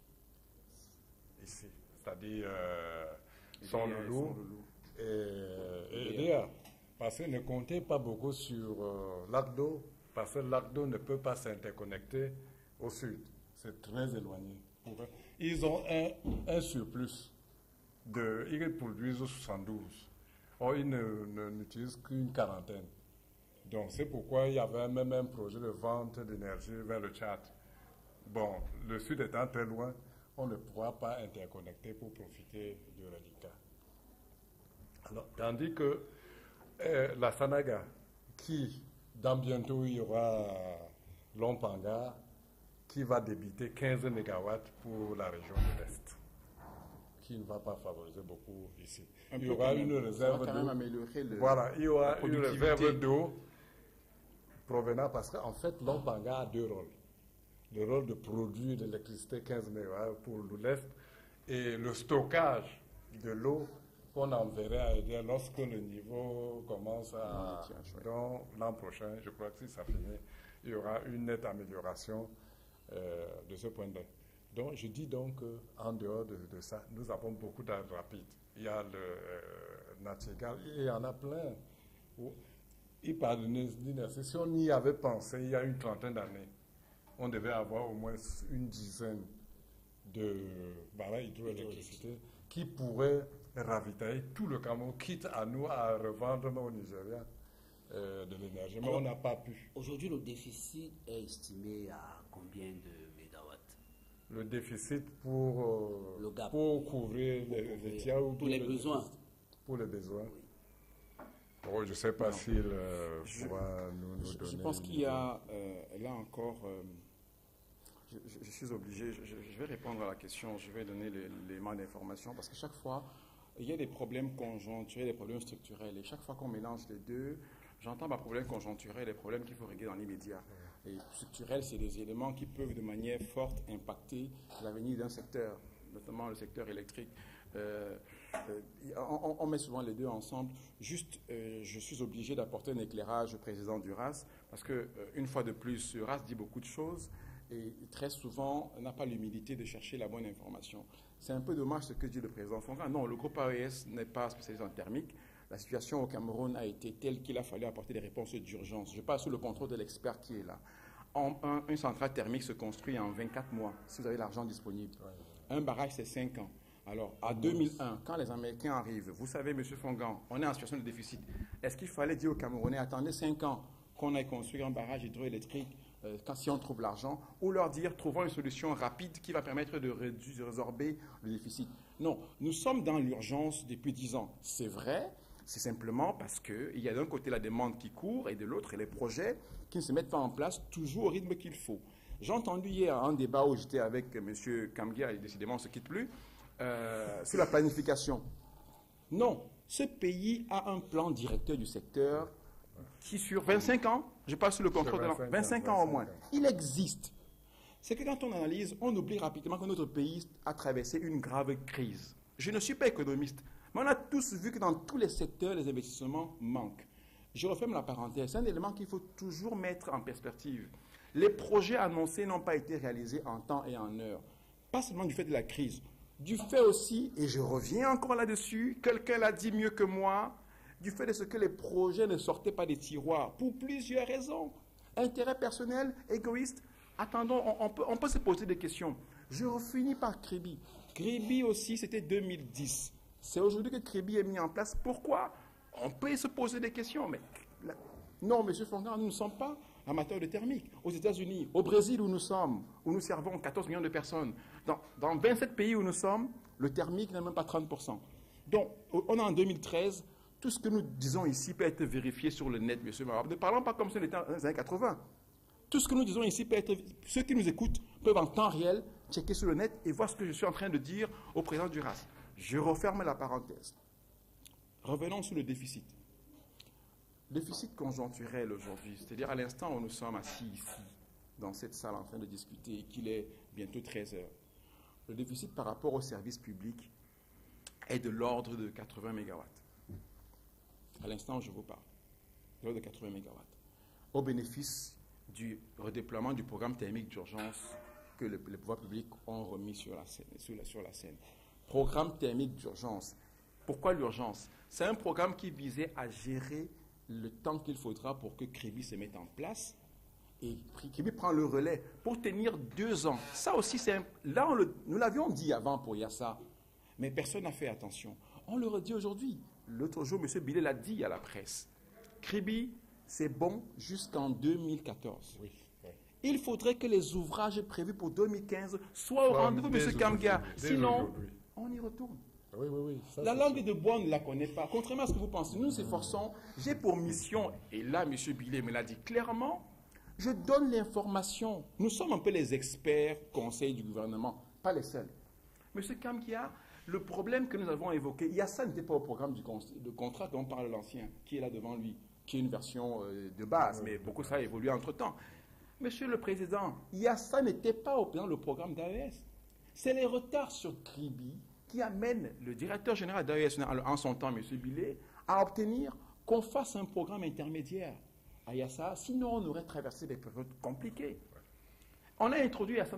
ici, c'est-à-dire Son Loulou et EDA. parce qu'ils ne comptaient pas beaucoup sur lac d'eau, parce que le lac d'eau ne peut pas s'interconnecter au sud. C'est très éloigné. Ils ont un surplus. Ils produisent 72. Or, ils n'utilisent qu'une quarantaine. Donc, c'est pourquoi il y avait même un projet de vente d'énergie vers le Tchad. Bon, le sud étant très loin, on ne pourra pas interconnecter pour profiter du reliquat. Alors, tandis que la Sanaga, qui, dans bientôt, il y aura Lompanga, qui va débiter 15 MW pour la région de l'Est, qui ne va pas favoriser beaucoup ici. Il y aura une réserve d'eau. Voilà, il y aura une réserve d'eau provenant, parce qu'en fait, Lompanga a deux rôles. Le rôle de produire de l'électricité 15 MW pour l'Est et le stockage de l'eau qu'on enverrait à aider lorsque le niveau commence à... Donc, l'an prochain, je crois que si ça finit, il y aura une nette amélioration de ce point de vue. Donc, je dis donc qu'en dehors de ça, nous avons beaucoup d'arts rapides. Il y a le Natiegal, il y en a plein. Il parle d'inertie. Si on y avait pensé il y a une trentaine d'années, on devait avoir au moins une dizaine de barrages hydroélectricité qui pourraient ravitailler tout le Cameroun, quitte à nous à revendre aux Nigériens de l'énergie. Mais on n'a pas pu. Aujourd'hui, le déficit est estimé à combien de mégawatts? Le déficit pour couvrir les tiers ou pour les besoins. Pour les besoins. Oui. Oh, je ne sais pas s'il pourra nous donner. Je pense qu'il y a là encore. Je suis obligé, je vais répondre à la question, je vais donner l'élément d'information parce que chaque fois, il y a des problèmes conjoncturels, des problèmes structurels. Et chaque fois qu'on mélange les deux, j'entends par problème conjoncturel des problèmes qu'il faut régler dans l'immédiat. Et structurels, c'est des éléments qui peuvent de manière forte impacter l'avenir d'un secteur, notamment le secteur électrique. On met souvent les deux ensemble. Juste, je suis obligé d'apporter un éclairage au président du RAS parce que, une fois de plus, le RAS dit beaucoup de choses. Et très souvent, on n'a pas l'humilité de chercher la bonne information. C'est un peu dommage ce que dit le président Fonga. Non, le groupe AES n'est pas spécialisé en thermique. La situation au Cameroun a été telle qu'il a fallu apporter des réponses d'urgence. Je passe sous le contrôle de l'expert qui est là. Une centrale thermique se construit en 24 mois, si vous avez l'argent disponible. Un barrage, c'est 5 ans. Alors, à 2001, quand les Américains arrivent, vous savez, M. Fongan, on est en situation de déficit. Est-ce qu'il fallait dire aux Camerounais, attendez 5 ans qu'on aille construire un barrage hydroélectrique si on trouve l'argent, ou leur dire, trouvons une solution rapide qui va permettre de résorber le déficit? Non, nous sommes dans l'urgence depuis 10 ans. C'est vrai, c'est simplement parce qu'il y a d'un côté la demande qui court et de l'autre les projets qui ne se mettent pas en place toujours au rythme qu'il faut. J'ai entendu hier un débat où j'étais avec M. Kamgia, et décidément on ne se quitte plus, sur la planification. Non, ce pays a un plan directeur du secteur qui, sur 25 ans, je passe sur le contrôle de 25 ans au moins, il existe. C'est que quand on analyse, on oublie rapidement que notre pays a traversé une grave crise. Je ne suis pas économiste, mais on a tous vu que dans tous les secteurs, les investissements manquent. Je referme la parenthèse, c'est un élément qu'il faut toujours mettre en perspective. Les projets annoncés n'ont pas été réalisés en temps et en heure. Pas seulement du fait de la crise, du fait aussi, et je reviens encore là-dessus, quelqu'un l'a dit mieux que moi, du fait de ce que les projets ne sortaient pas des tiroirs, pour plusieurs raisons. Intérêt personnel, égoïste. Attendons, on peut se poser des questions. Je finis par Kribi. Kribi aussi, c'était 2010. C'est aujourd'hui que Kribi est mis en place. Pourquoi? On peut se poser des questions, mais non, M. Fongan, nous ne sommes pas amateurs de thermique. Aux États-Unis, au Brésil où nous sommes, où nous servons 14 millions de personnes, dans 27 pays où nous sommes, le thermique n'est même pas 30%. Donc, on est en 2013. Tout ce que nous disons ici peut être vérifié sur le net, M. Marab. Ne parlons pas comme si on était dans les années 80. Tout ce que nous disons ici peut être... Ceux qui nous écoutent peuvent en temps réel checker sur le net et voir ce que je suis en train de dire au président du RAS. Je referme la parenthèse. Revenons sur le déficit. Déficit conjoncturel aujourd'hui, c'est-à-dire à l'instant où nous sommes assis ici, dans cette salle en train de discuter, et qu'il est bientôt 13 heures. Le déficit par rapport au service public est de l'ordre de 80 MW. À l'instant où je vous parle, de l'ordre de 80 MW. Au bénéfice du redéploiement du programme thermique d'urgence que les pouvoirs publics ont remis sur la scène. Programme thermique d'urgence. Pourquoi l'urgence? C'est un programme qui visait à gérer le temps qu'il faudra pour que Kribi se mette en place. Et Kribi prend le relais pour tenir 2 ans. Ça aussi, là, nous l'avions dit avant pour Yassa, mais personne n'a fait attention. On le redit aujourd'hui. L'autre jour, M. Bilé l'a dit à la presse. Kribi, c'est bon jusqu'en 2014. Oui. Il faudrait que les ouvrages prévus pour 2015 soient au rendez-vous, M. Kamgia. Sinon, on y retourne. Oui. La langue de bois, on ne la connaît pas. Contrairement à ce que vous pensez, nous nous efforçons. J'ai pour mission, et là, M. Bilé me l'a dit clairement, je donne l'information. Nous sommes un peu les experts conseils du gouvernement, pas les seuls. M. Kamgia, le problème que nous avons évoqué, Yassa n'était pas au programme de contrat dont parle l'ancien, qui est là devant lui, qui est une version de base, mais beaucoup ça a évolué entre-temps. Monsieur le Président, Yassa n'était pas dans le programme d'AES. C'est les retards sur Kribi qui amènent le directeur général d'AES, en son temps, M. Bilé, à obtenir qu'on fasse un programme intermédiaire à Yassa, sinon on aurait traversé des périodes compliquées. On a introduit Yassa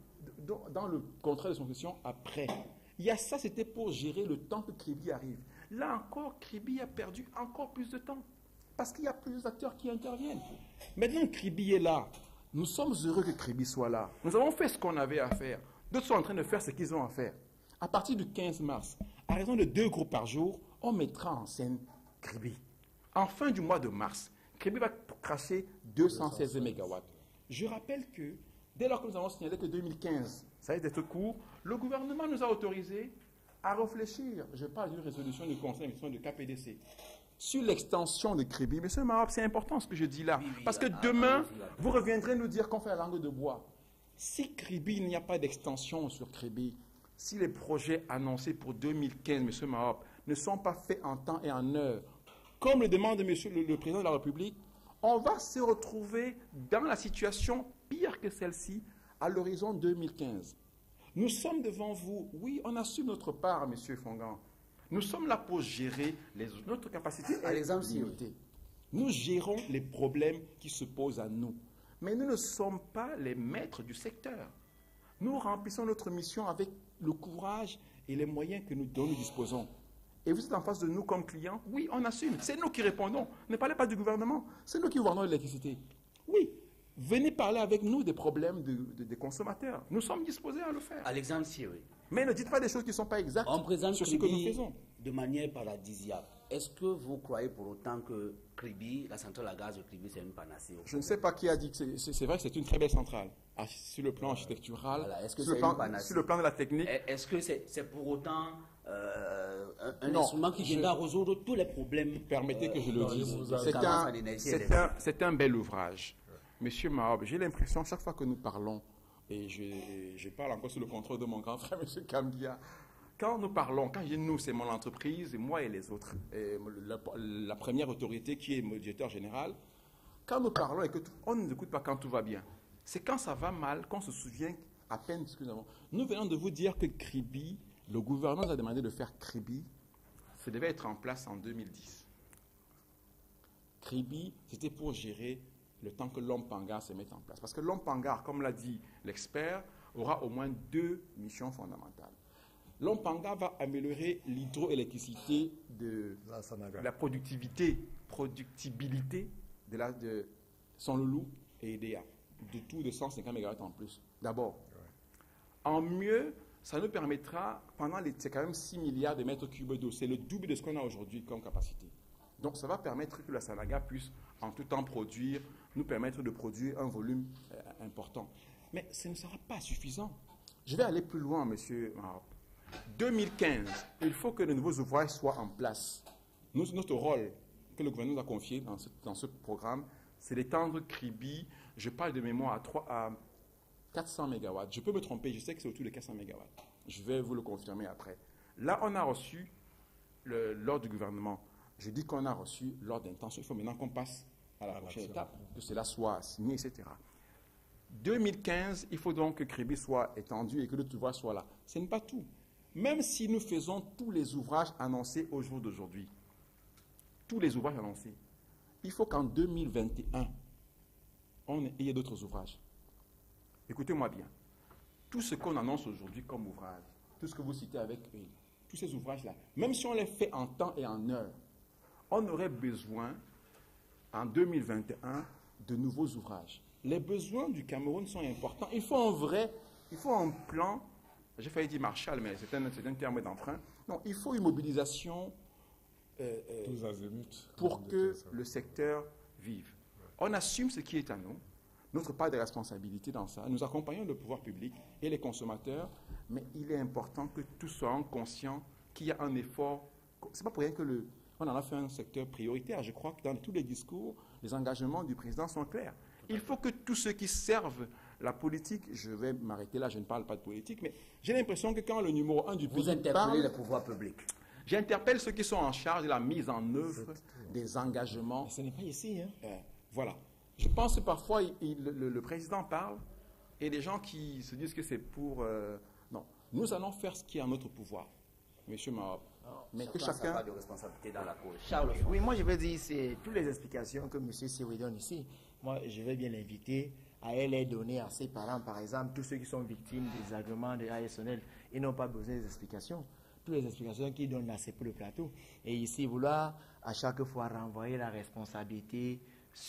dans le contrat de concession après. Yassa, c'était pour gérer le temps que Kribi arrive. Là encore, Kribi a perdu encore plus de temps, parce qu'il y a plusieurs acteurs qui interviennent. Maintenant, Kribi est là. Nous sommes heureux que Kribi soit là. Nous avons fait ce qu'on avait à faire. D'autres sont en train de faire ce qu'ils ont à faire. À partir du 15 mars, à raison de 2 groupes par jour, on mettra en scène Kribi. En fin du mois de mars, Kribi va cracher 216 MW. Je rappelle que, dès lors que nous avons signalé que 2015, ça risque d'être court, le gouvernement nous a autorisé à réfléchir. Je parle d'une résolution du Conseil d'administration de KPDC. Sur l'extension de Kribi, M. Mahab, c'est important ce que je dis là. Parce que demain, vous reviendrez nous dire qu'on fait la langue de bois. Si Kribi, il n'y a pas d'extension sur Kribi, si les projets annoncés pour 2015, M. Mahab, ne sont pas faits en temps et en heure, comme le demande monsieur le Président de la République, on va se retrouver dans la situation pire que celle-ci à l'horizon 2015. Nous sommes devant vous. Oui, on assume notre part, M. Fongan. Nous sommes là pour gérer notre capacité est limitée. Nous gérons les problèmes qui se posent à nous. Mais nous ne sommes pas les maîtres du secteur. Nous remplissons notre mission avec le courage et les moyens dont nous disposons. Et vous êtes en face de nous comme clients. Oui, on assume. C'est nous qui répondons. Ne parlez pas du gouvernement. C'est nous qui vendons l'électricité. Oui, venez parler avec nous des problèmes des consommateurs. Nous sommes disposés à le faire. Alexandre Siri. Mais ne dites pas des choses qui ne sont pas exactes sur ce que nous faisons. De manière paradisiaque. Est-ce que vous croyez pour autant que Kribi, la centrale à gaz de Kribi, c'est une panacée? Je ne sais pas qui a dit que c'est vrai que c'est une très belle centrale. Sur le plan architectural, voilà. Sur le plan de la technique. Est-ce que c'est pour autant un instrument qui viendra résoudre tous les problèmes? Permettez que je le dise. C'est un bel ouvrage. Monsieur Mahab, j'ai l'impression, chaque fois que nous parlons, et je parle encore sous le contrôle de mon grand frère, M. Kamgia, quand nous parlons, quand je dis nous, c'est mon entreprise, et moi et les autres, et la première autorité qui est le directeur général, quand nous parlons et qu'on ne nous écoute pas quand tout va bien, c'est quand ça va mal qu'on se souvient à peine de ce que nous avons. Nous venons de vous dire que Kribi, le gouvernement nous a demandé de faire Kribi, ça devait être en place en 2010. Kribi, c'était pour gérer le temps que l'Ompangar se mette en place. Parce que l'Ompangar, comme l'a dit l'expert, aura au moins 2 missions fondamentales. L'Ompangar va améliorer l'hydroélectricité de la productibilité de Son Loulou et EDA, de tout de 150 MW en plus. D'abord, en mieux, ça nous permettra, c'est quand même 6 milliards de mètres cubes d'eau, c'est le double de ce qu'on a aujourd'hui comme capacité. Donc ça va permettre que la Sanaga puisse en tout temps nous permettre de produire un volume important. Mais ce ne sera pas suffisant. Je vais aller plus loin, monsieur Mahab. 2015, il faut que de nouveaux ouvrages soient en place. Notre rôle que le gouvernement nous a confié dans ce programme, c'est d'étendre Kribi, je parle de mémoire, à 400 MW. Je peux me tromper, je sais que c'est autour de 400 MW. Je vais vous le confirmer après. Là, on a reçu l'ordre du gouvernement. Je dis qu'on a reçu l'ordre d'intention. Il faut maintenant qu'on passe à la prochaine étape, que cela soit signé, etc. 2015, il faut donc que Kribi soit étendu et que le ouvrage soit là. Ce n'est pas tout. Même si nous faisons tous les ouvrages annoncés au jour d'aujourd'hui, tous les ouvrages annoncés, il faut qu'en 2021, il y ait d'autres ouvrages. Écoutez-moi bien. Tout ce qu'on annonce aujourd'hui comme ouvrage, tout ce que vous citez avec eux, tous ces ouvrages-là, même si on les fait en temps et en heure, on aurait besoin en 2021 de nouveaux ouvrages. Les besoins du Cameroun sont importants. Il faut un plan, j'ai failli dire Marshall, mais c'est un terme d'emprunt. Non, il faut une mobilisation tous azimuts, pour que le secteur vive. On assume ce qui est à nous, notre part de responsabilité dans ça. Nous accompagnons le pouvoir public et les consommateurs, mais il est important que tous soient conscients qu'il y a un effort. Ce n'est pas pour rien on en a fait un secteur prioritaire. Je crois que dans tous les discours, les engagements du président sont clairs. Il faut que tous ceux qui servent la politique, je vais m'arrêter là, je ne parle pas de politique, mais j'ai l'impression que quand le numéro 1 du pays Vous interpellez le pouvoir public. J'interpelle ceux qui sont en charge de la mise en œuvre des engagements. Mais ce n'est pas ici. Hein. Voilà. Je pense que parfois, le président parle et les gens qui se disent que c'est pour... non, nous allons faire ce qui est à notre pouvoir, Monsieur Mahab. Mais que chacun a de responsabilité dans la cause. Charles, oui, moi je vais dire, c'est toutes les explications que M. Sewe donne ici. Moi, je vais bien l'inviter à les donner à ses parents, par exemple, tous ceux qui sont victimes des agréments de ASNL, ils n'ont pas besoin des explications. Toutes les explications qu'ils donnent là, c'est pour le plateau. Et ici, vouloir à chaque fois renvoyer la responsabilité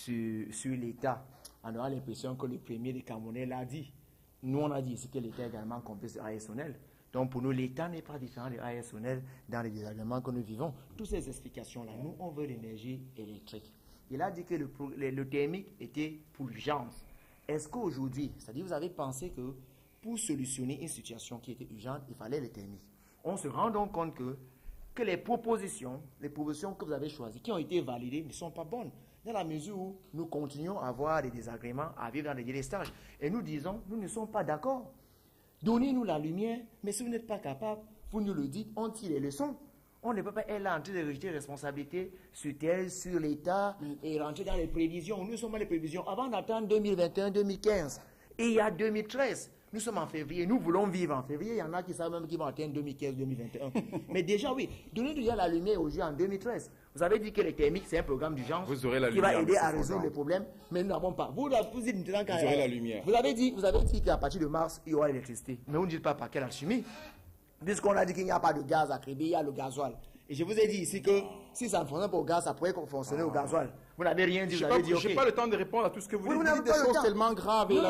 sur l'État, on aura l'impression que le premier des Camerounais l'a dit. Nous, on a dit ici que l'État est également complice de ASNL. Donc, pour nous, l'État n'est pas différent de ASNL dans les désagréments que nous vivons. Toutes ces explications-là, nous, on veut l'énergie électrique. Il a dit que le thermique était pour l'urgence. Est-ce qu'aujourd'hui, c'est-à-dire vous avez pensé que pour solutionner une situation qui était urgente, il fallait le thermique. On se rend donc compte que les propositions que vous avez choisies, qui ont été validées, ne sont pas bonnes. Dans la mesure où nous continuons à avoir des désagréments, à vivre dans des délestages. Et nous disons, nous ne sommes pas d'accord. Donnez-nous la lumière, mais si vous n'êtes pas capable, vous nous le dites, on tire les leçons. On ne peut pas être là en train de rejeter responsabilité sur tel, sur l'État et rentrer dans les prévisions. Nous sommes dans les prévisions avant d'attendre 2021-2015. Et il y a 2013. Nous sommes en février. Nous voulons vivre en février. Il y en a qui savent même qu'ils vont atteindre 2015-2021. Mais déjà, oui, donnez déjà la lumière aux jeux en 2013. Vous avez dit que les thermiques, c'est un programme d'urgence qui va aider à résoudre les problèmes, mais nous n'avons pas. Vous dites maintenant vous aurez la lumière. Vous avez dit qu'à partir de mars, il y aura l'électricité. Mais vous ne dites pas par quelle alchimie. Puisqu'on a dit qu'il n'y a pas de gaz à créer, il y a le gasoil. Et je vous ai dit ici que si ça ne fonctionne pas au gaz, ça pourrait fonctionner au gasoil. Vous n'avez rien dit, vous avez dit OK. Je n'ai pas le temps de répondre à tout ce que vous dites. Vous n'avez des choses tellement graves. Non,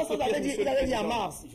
il avait dit en mars.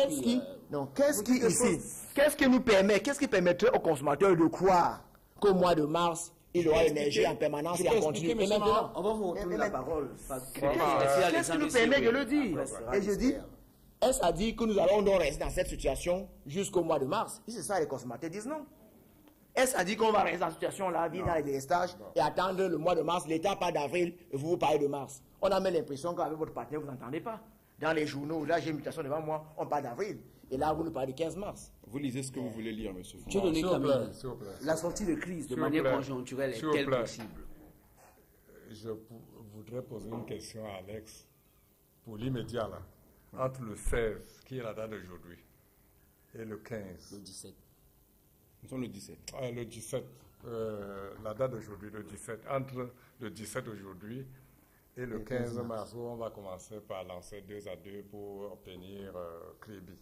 Qu'est-ce qui nous permet, qu'est-ce qui permettrait aux consommateurs de croire qu'au mois de mars, il aura l'énergie en permanence et en continu. Et maintenant, on va vous retourner la parole. Qu'est-ce qui nous permet de le dire? Et je dis, est-ce à dire que nous allons donc rester dans cette situation jusqu'au mois de mars? Et c'est ça, les consommateurs disent non. Est-ce à dire qu'on va rester dans cette situation-là, vivre dans les délestages et attendre le mois de mars, l'État part d'avril et vous parlez de mars? On a même l'impression qu'avec votre partenaire, vous n'entendez pas. Dans les journaux, là j'ai une mutation devant moi, on parle d'avril. Et là, vous nous parlez du 15 mars. Vous lisez ce que vous voulez lire, monsieur Fou. La sortie de crise de manière conjoncturelle est-elle possible? Je voudrais poser une question à Alex pour l'immédiat, là. Entre le 16, qui est la date d'aujourd'hui, et le 15. Le 17. Nous sommes le 17. Le 17, la date d'aujourd'hui, le 17. Entre le 17 aujourd'hui et le 15 mars, où on va commencer par lancer 2 à 2 pour obtenir crédit.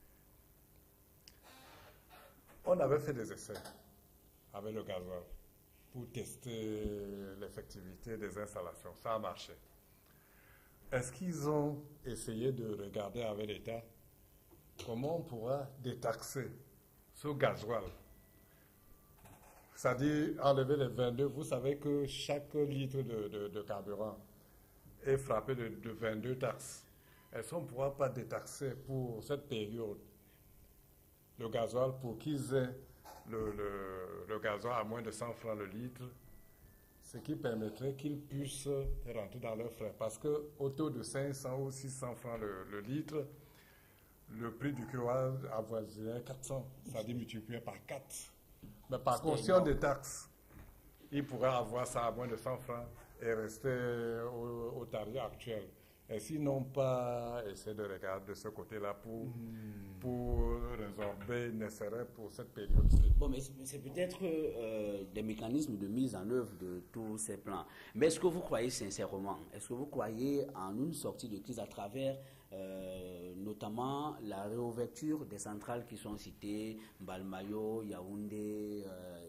On avait fait des essais avec le gasoil pour tester l'effectivité des installations. Ça a marché. Est-ce qu'ils ont essayé de regarder avec l'État comment on pourra détaxer ce gasoil? C'est-à-dire enlever les 22. Vous savez que chaque litre de carburant est frappé de 22 taxes. Est-ce qu'on ne pourra pas détaxer pour cette période le gasoil pour qu'ils aient le gasoil à moins de 100 francs le litre, ce qui permettrait qu'ils puissent rentrer dans leurs frais. Parce qu'au taux de 500 ou 600 francs le litre, le prix du kilowatt avoisinait 400, c'est-à-dire multiplié par 4. Mais par conscience des taxes, ils pourraient avoir ça à moins de 100 francs et rester au tarif actuel. Et s'ils n'ont pas essayé de regarder de ce côté-là pour résorber nécessaire pour cette période-ci. Bon, mais c'est peut-être des mécanismes de mise en œuvre de tous ces plans. Mais est-ce que vous croyez sincèrement, est-ce que vous croyez en une sortie de crise à travers notamment la réouverture des centrales qui sont citées, Mbalmayo, Yaoundé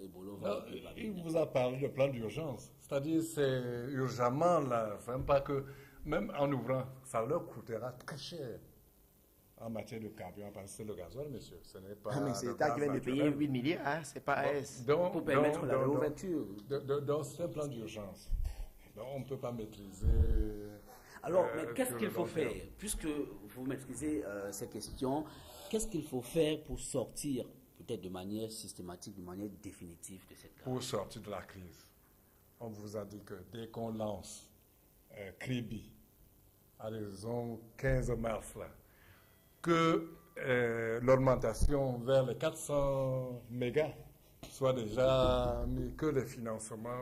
Ebolo il vous a parlé de plan d'urgence. C'est-à-dire, c'est urgemment là. Enfin, pas que, même en ouvrant, ça leur coûtera très cher en matière de carburant, parce que c'est le gasoil, monsieur. Ce n'est pas. Mais c'est l'État qui vient de payer 8 milliards, hein, c'est pas AS. Pour permettre la réouverture. Donc, c'est un plan d'urgence. Donc, on ne peut pas maîtriser. Alors, mais qu'est-ce qu'il faut faire? Puisque vous maîtrisez ces questions, qu'est-ce qu'il faut faire pour sortir, peut-être de manière systématique, de manière définitive de cette crise? Pour sortir de la crise, on vous a dit que dès qu'on lance Kribi, à l'horizon 15 mars, là, que l'augmentation vers les 400 mégas soit déjà mis, que les financements,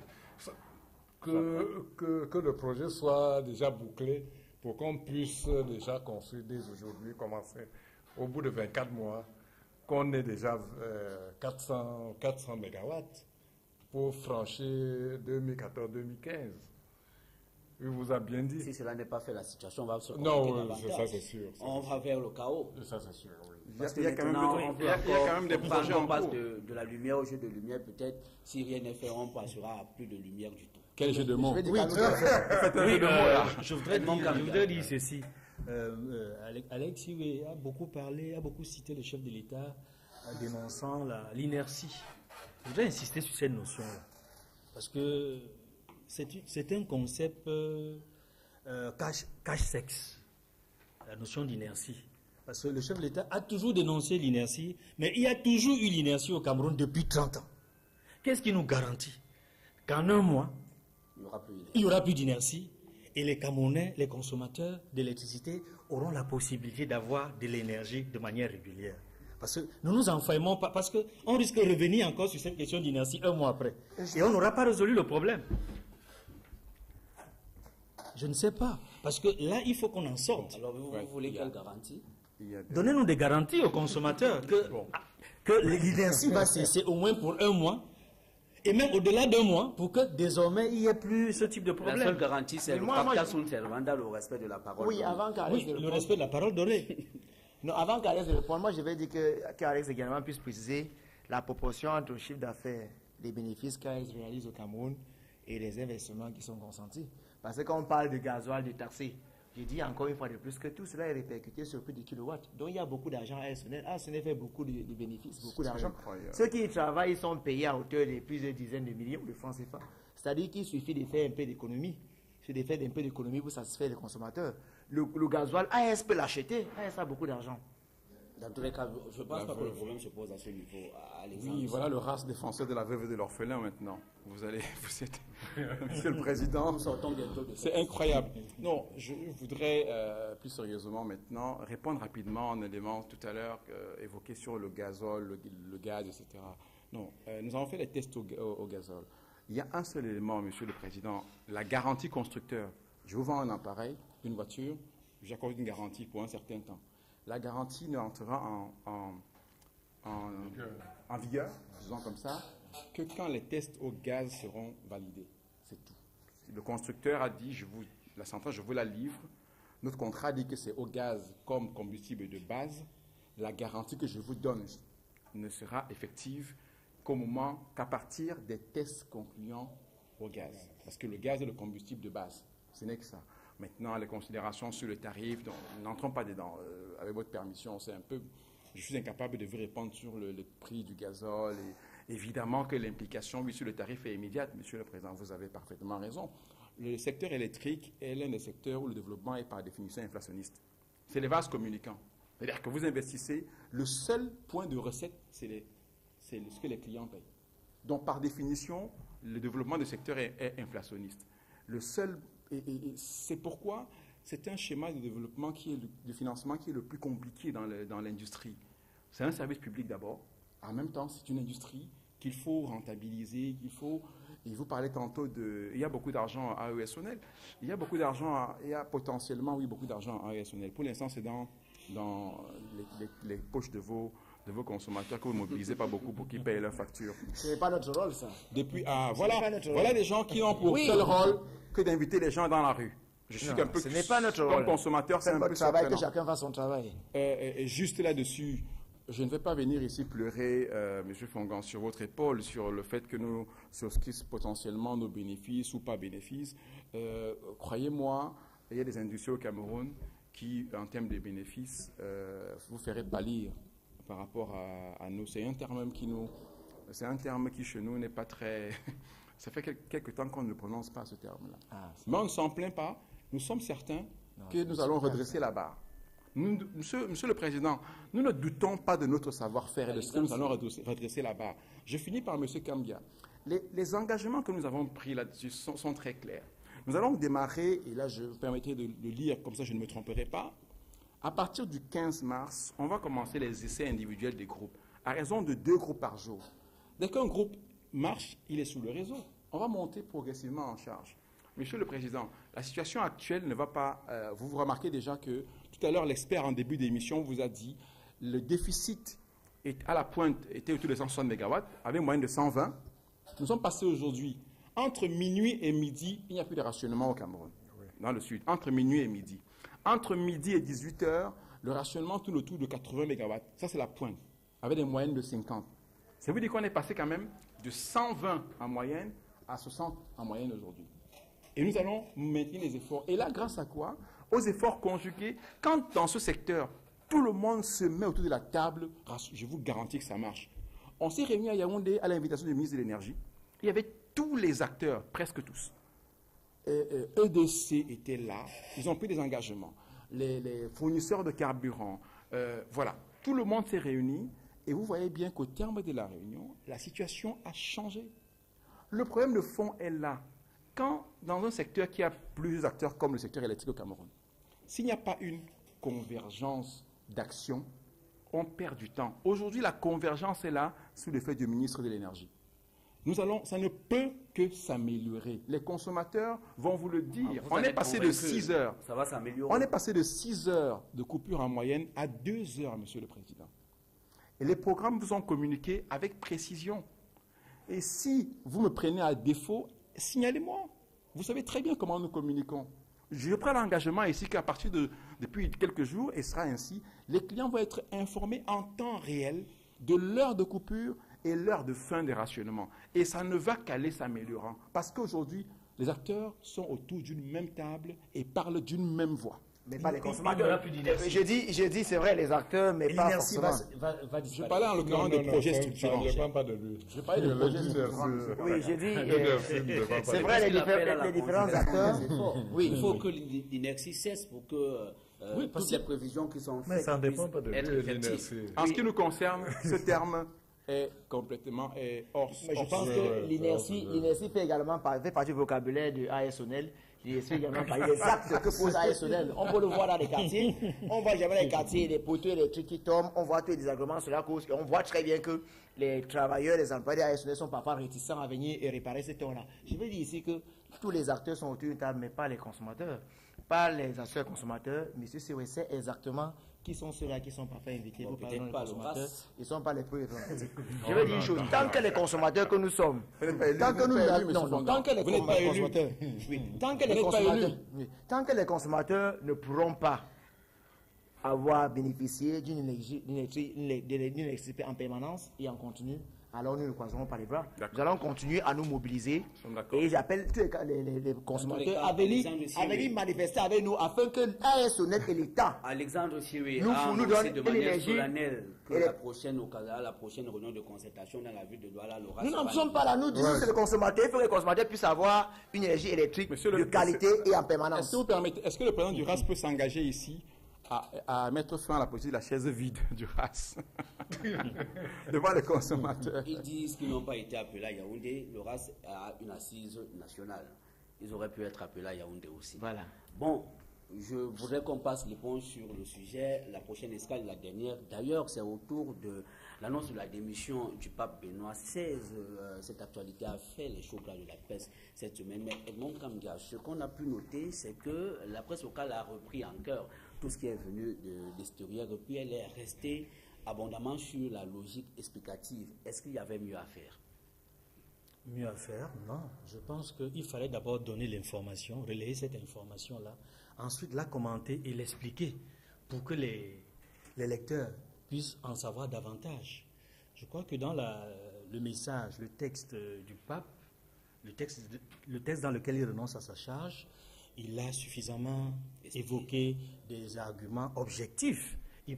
que le projet soit déjà bouclé pour qu'on puisse déjà construire dès aujourd'hui, commencer au bout de 24 mois, qu'on ait déjà 400 mégawatts pour franchir 2014-2015. Il vous a bien dit. Si cela n'est pas fait, la situation va se compliquer davantage. Ça c'est sûr. On va vers le chaos. Ça c'est sûr, oui. Parce qu'il y a quand même des projets en cours. De la lumière au jeu de lumière, peut-être, si rien n'est fait, on passera à plus de lumière du tout. Quel jeu de mots? Je voudrais dire ceci. Alex Iwe a beaucoup parlé, a beaucoup cité le chef de l'État dénonçant l'inertie. Je voudrais insister sur cette notion-là. Parce que c'est un concept cache-sexe, la notion d'inertie. Parce que le chef de l'État a toujours dénoncé l'inertie, mais il y a toujours eu l'inertie au Cameroun depuis 30 ans. Qu'est-ce qui nous garantit qu'en un mois, il n'y aura plus d'inertie et les Camerounais, les consommateurs d'électricité auront la possibilité d'avoir de l'énergie de manière régulière? Parce que nous nous enfermons pas, parce qu'on risque de revenir encore sur cette question d'inertie un mois après. Et on n'aura pas résolu le problème. Je ne sais pas. Parce que là, il faut qu'on en sorte. Alors, vous voulez quelle garantie? Donnez-nous des garanties aux consommateurs que l'inertie va cesser au moins pour un mois. Et même au-delà d'un mois, pour que désormais il n'y ait plus ce type de problème. La seule garantie, c'est le pacta sunt servanda, le respect de la parole. Oui, avant qu'Alex le respect de la parole donnée. Non, avant qu'Alex réponde, moi je vais dire qu'Alex également puisse préciser la proportion entre le chiffre d'affaires, les bénéfices qu'Alex réalise au Cameroun et les investissements qui sont consentis. Parce que quand on parle de gasoil, de taxi, je dis encore une fois de plus que tout cela est répercuté sur le prix du kilowatt. Donc il y a beaucoup d'argent à SNL. SNL fait beaucoup de bénéfices, beaucoup d'argent. Ceux qui y travaillent, ils sont payés à hauteur de plusieurs dizaines de millions de francs CFA. C'est-à-dire qu'il suffit de faire un peu d'économie. Il suffit de faire un peu d'économie pour satisfaire les consommateurs. Le gasoil, AS peut l'acheter. AS a beaucoup d'argent. Dans tous les cas, je ne pense pas que le problème se pose à ce niveau. Oui, voilà le race défenseur de la veuve et de l'orphelin maintenant. Vous êtes, Monsieur le Président, c'est incroyable. Non, je voudrais plus sérieusement maintenant répondre rapidement à un élément tout à l'heure évoqué sur le gazole, le gaz, etc. Non, nous avons fait les tests au gazole. Il y a un seul élément, Monsieur le Président, la garantie constructeur. Je vous vends un appareil, une voiture, j'accorde une garantie pour un certain temps. La garantie ne entrera en vigueur, disons comme ça, que quand les tests au gaz seront validés. C'est tout. Le constructeur a dit, la centrale, je vous la livre. Notre contrat dit que c'est au gaz comme combustible de base. La garantie que je vous donne ne sera effective qu'à partir des tests concluants au gaz. Parce que le gaz est le combustible de base. Ce n'est que ça. Maintenant, les considérations sur le tarif, n'entrons pas dedans. Avec votre permission, je suis incapable de vous répondre sur le prix du gazole. Et évidemment que l'implication, oui, sur le tarif est immédiate. Monsieur le Président, vous avez parfaitement raison. Le secteur électrique est l'un des secteurs où le développement est par définition inflationniste. C'est les vases communicants. C'est-à-dire que vous investissez, le seul point de recette, c'est ce que les clients payent. Donc, par définition, le développement du secteur est inflationniste. Et c'est pourquoi c'est un schéma de développement de financement qui est le plus compliqué dans l'industrie. C'est un service public d'abord. En même temps, c'est une industrie qu'il faut rentabiliser, et vous parlez tantôt il y a beaucoup d'argent à AESNL. Il y a potentiellement, oui, beaucoup d'argent à AESNL. Pour l'instant, c'est dans les poches de vos consommateurs que vous ne mobilisez pas beaucoup pour qu'ils payent leurs factures. Ce n'est pas notre rôle, ça. Voilà des gens qui ont pour seul rôle que d'inviter les gens dans la rue. Je suis un peu ce n'est pas notre rôle. Comme consommateur, c'est un peu travail que chacun fasse son travail. Et juste là-dessus, je ne vais pas venir ici pleurer, M. Fongan, sur votre épaule, sur le fait que nous, sur ce qui est potentiellement nos bénéfices ou pas bénéfices. Croyez-moi, il y a des industries au Cameroun qui, en termes de bénéfices, vous feraient pâlir par rapport à nous. C'est un terme qui, chez nous, n'est pas très... Ça fait quelque temps qu'on ne prononce pas ce terme-là. Mais on ne s'en plaint pas. Nous sommes certains que nous allons redresser la barre. Monsieur le Président, nous ne doutons pas de notre savoir-faire et de ce que nous allons redresser la barre. Je finis par M. Kambia. Les engagements que nous avons pris là-dessus sont très clairs. Nous allons démarrer, et là je vous permettrai de lire, comme ça je ne me tromperai pas. À partir du 15 mars, on va commencer les essais individuels des groupes, à raison de 2 groupes par jour. Dès qu'un groupe marche, il est sous le réseau. On va monter progressivement en charge. Monsieur le Président, la situation actuelle ne va pas... vous remarquez déjà que tout à l'heure, l'expert en début d'émission vous a dit le déficit à la pointe était autour de 160 MW, avec une moyenne de 120. Nous sommes passés aujourd'hui, entre minuit et midi, il n'y a plus de rationnement au Cameroun, dans le sud, entre minuit et midi. Entre midi et 18 heures, le rationnement tourne autour de 80 MW. Ça, c'est la pointe, avec des moyennes de 50. Ça veut dire qu'on est passé quand même de 120 en moyenne à 60 en moyenne aujourd'hui. Et nous allons maintenir les efforts. Et là, grâce à quoi? Aux efforts conjugués. Quand dans ce secteur, tout le monde se met autour de la table, je vous garantis que ça marche. On s'est réunis à Yaoundé à l'invitation du ministre de l'Énergie. Il y avait tous les acteurs, presque tous. EDC était là. Ils ont pris des engagements. Les fournisseurs de carburant. Voilà. Tout le monde s'est réuni. Et vous voyez bien qu'au terme de la réunion, la situation a changé. Le problème de fond est là. Quand, dans un secteur qui a plusieurs acteurs comme le secteur électrique au Cameroun, s'il n'y a pas une convergence d'action, on perd du temps. Aujourd'hui, la convergence est là sous l'effet du ministre de l'Énergie. Ça ne peut que s'améliorer. Les consommateurs vont vous le dire. On est passé de 6 heures. Ça va s'améliorer. On est passé de 6 heures de coupure en moyenne à 2 heures, Monsieur le Président. Et les programmes vous ont communiqué avec précision. Et si vous me prenez à défaut, signalez-moi. Vous savez très bien comment nous communiquons. Je prends l'engagement ici qu'à partir depuis quelques jours, et sera ainsi, les clients vont être informés en temps réel de l'heure de coupure et l'heure de fin des rationnements. Et ça ne va qu'aller s'améliorant. Parce qu'aujourd'hui, les acteurs sont autour d'une même table et parlent d'une même voix. Mais pas les consommateurs. J'ai dit, c'est vrai, les acteurs, mais pas forcément. Je parlais en l'occurrence des projets structurants. Je ne parle pas de lui. Je parlais de projets structurants. Oui, j'ai dit, c'est vrai, les différents acteurs. Oui, il faut que l'inertie cesse pour que toutes les prévisions qui sont faites. Mais ça ne dépend pas de l'inertie. En ce qui nous concerne, ce terme est complètement hors. Mais je pense que l'inertie fait également partie du vocabulaire de ASONEL. Il essaie également par les actes que pose ASONEL. On peut le voir dans les quartiers. On voit jamais les quartiers, les poteaux électriques qui tombent. On voit tous les désagréments sur la cause. Et on voit très bien que les travailleurs, les employés d'ASONEL sont parfois réticents à venir et réparer ces torts-là. Je veux dire ici que tous les acteurs sont autour d'une table, mais pas les consommateurs. Pas les acteurs consommateurs. Monsieur c'est exactement qui sont ceux-là qui sont parfois invités. Vous parlez des consommateurs. Ils ne sont pas les plus représentatifs. Je veux dire une chose. Tant que les consommateurs que nous sommes, tant que les consommateurs ne pourront pas avoir bénéficié d'une électricité en permanence et en continu, alors nous ne croiserons pas les bras. Nous allons continuer à nous mobiliser. Et j'appelle tous les consommateurs à venir manifester avec nous afin que l'ASONEL et l'État Alexandre Siri nous donne de manière solennelle que la prochaine réunion de concertation dans la ville de Douala l'aura. Nous n'en sommes pas là. Nous disons que les consommateurs, il faut que les consommateurs puissent avoir une énergie électrique de qualité et en permanence. Est-ce que le président du RAS peut s'engager ici à mettre fin à la politique de la chaise vide du RAS devant les consommateurs? Ils disent qu'ils n'ont pas été appelés à Yaoundé. Le RAS a une assise nationale. Ils auraient pu être appelés à Yaoundé aussi. Voilà. Bon, je voudrais qu'on passe l'éponge sur le sujet. La prochaine escale, la dernière. D'ailleurs, c'est autour de l'annonce de la démission du pape Benoît XVI. Cette actualité a fait les chocs de la presse cette semaine. Mais Edmond Kambia, ce qu'on a pu noter, c'est que la presse locale a repris en cœur tout ce qui est venu de l'extérieur, et puis elle est restée abondamment sur la logique explicative. Est-ce qu'il y avait mieux à faire? Mieux à faire? Non. Je pense qu'il fallait d'abord donner l'information, relayer cette information-là, ensuite la commenter et l'expliquer pour que les lecteurs puisse en savoir davantage. Je crois que dans le message, le texte du pape, le texte dans lequel il renonce à sa charge, il a suffisamment évoqué des arguments objectifs. Il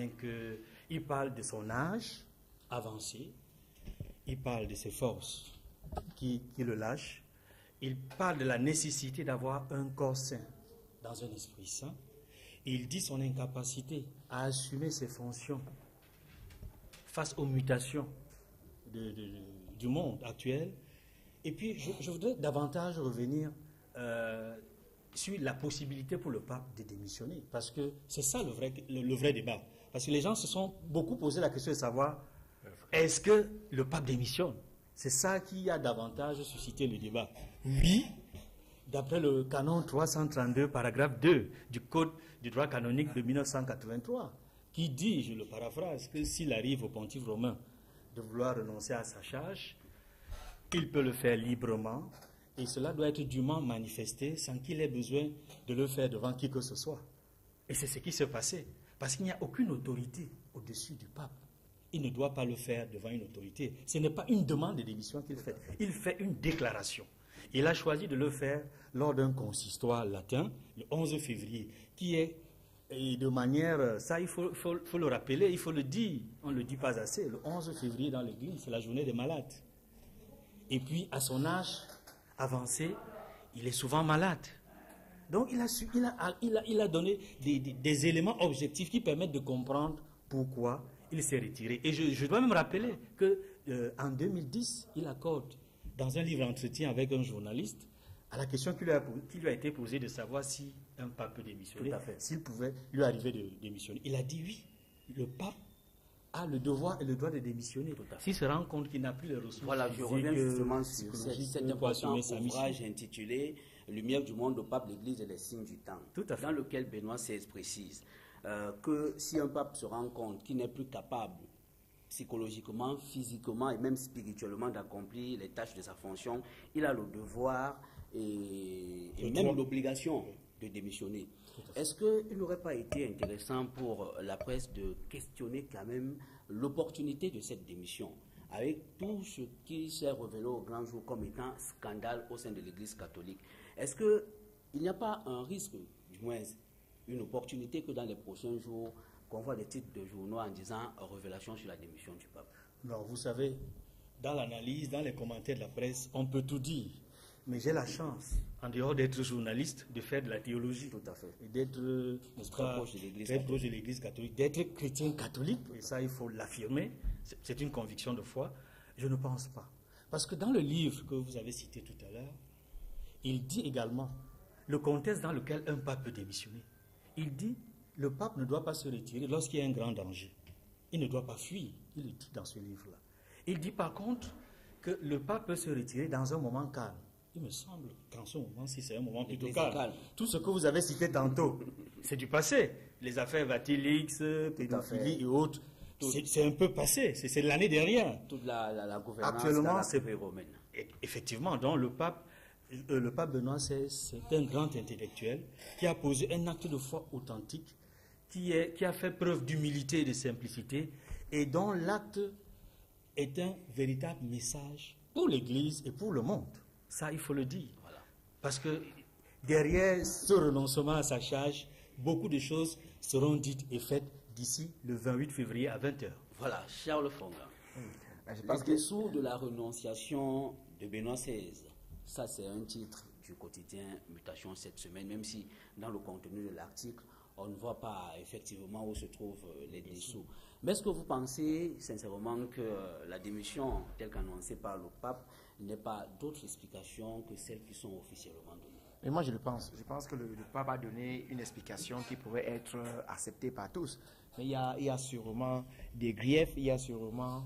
parle de son âge avancé, il parle de ses forces qui le lâchent, il parle de la nécessité d'avoir un corps sain dans un esprit saint, il dit son incapacité à assumer ses fonctions face aux mutations du monde actuel. Et puis, je voudrais davantage revenir sur la possibilité pour le pape de démissionner, parce que c'est ça le vrai débat. Parce que les gens se sont beaucoup posé la question de savoir, est-ce que le pape démissionne? C'est ça qui a davantage suscité le débat. Oui, d'après le canon 332, paragraphe 2 du Code du droit canonique de 1983, qui dit, je le paraphrase, que s'il arrive au pontife romain de vouloir renoncer à sa charge, il peut le faire librement, et cela doit être dûment manifesté sans qu'il ait besoin de le faire devant qui que ce soit. Et c'est ce qui s'est passé, parce qu'il n'y a aucune autorité au-dessus du pape. Il ne doit pas le faire devant une autorité. Ce n'est pas une demande de démission qu'il fait. Il fait une déclaration. Il a choisi de le faire lors d'un consistoire latin, le 11 février, qui est, et de manière, ça il faut le rappeler, il faut le dire, on ne le dit pas assez, le 11 février dans l'église, c'est la journée des malades. Et puis, à son âge avancé, il est souvent malade. Donc, il a donné des éléments objectifs qui permettent de comprendre pourquoi il s'est retiré. Et je dois même rappeler qu'en 2010, il accorde, dans un livre entretien avec un journaliste, à la question qui lui a été posée de savoir si un pape peut démissionner, s'il pouvait lui arriver de démissionner. Il a dit oui, le pape a le devoir et le droit de démissionner. S'il se rend compte qu'il n'a plus les ressources. Voilà, je reviens justement sur cet important ouvrage intitulé « Lumière du monde au pape, l'Église et les signes du temps », dans lequel Benoît XVI précise que si un pape se rend compte qu'il n'est plus capable psychologiquement, physiquement et même spirituellement d'accomplir les tâches de sa fonction, il a le devoir et même l'obligation de démissionner. Est-ce qu'il n'aurait pas été intéressant pour la presse de questionner quand même l'opportunité de cette démission, avec tout ce qui s'est révélé au grand jour comme étant scandale au sein de l'Église catholique? Est-ce qu'il n'y a pas un risque, du moins une opportunité, que dans les prochains jours, qu'on voit des titres de journaux en disant « Révélation sur la démission du pape ». Non, vous savez, dans l'analyse, dans les commentaires de la presse, on peut tout dire. Mais j'ai la chance, en dehors d'être journaliste, de faire de la théologie. Tout à fait. Et d'être très proche de l'Église catholique, d'être chrétien catholique, et ça il faut l'affirmer, c'est une conviction de foi. Je ne pense pas. Parce que dans le livre que vous avez cité tout à l'heure, il dit également le contexte dans lequel un pape peut démissionner. Il dit le pape ne doit pas se retirer lorsqu'il y a un grand danger. Il ne doit pas fuir. Il le dit dans ce livre-là. Il dit par contre que le pape peut se retirer dans un moment calme. Il me semble qu'en ce moment-ci, c'est un moment plutôt calme. Tout ce que vous avez cité tantôt, c'est du passé. Les affaires Vatilix, pédophilie et autres, c'est un peu passé. C'est l'année dernière. Toute la gouvernance actuellement, c'est romaine. Effectivement, donc le pape Benoît XVI, c'est un grand intellectuel qui a posé un acte de foi authentique, qui a fait preuve d'humilité et de simplicité, et dont l'acte est un véritable message pour l'Église et pour le monde. Ça, il faut le dire. Voilà. Parce que derrière ce renoncement à sa charge, beaucoup de choses seront dites et faites d'ici le 28 février à 20h. Voilà, Charles Fonga. En dessous de la renonciation de Benoît XVI, ça c'est un titre du quotidien Mutation cette semaine, même si dans le contenu de l'article, on ne voit pas effectivement où se trouvent les dessous. Mais est-ce que vous pensez sincèrement que la démission telle qu'annoncée par le pape n'est pas d'autres explications que celles qui sont officiellement données? Et moi je le pense. Je pense que le pape a donné une explication qui pourrait être acceptée par tous. Mais il y a sûrement des griefs, il y a sûrement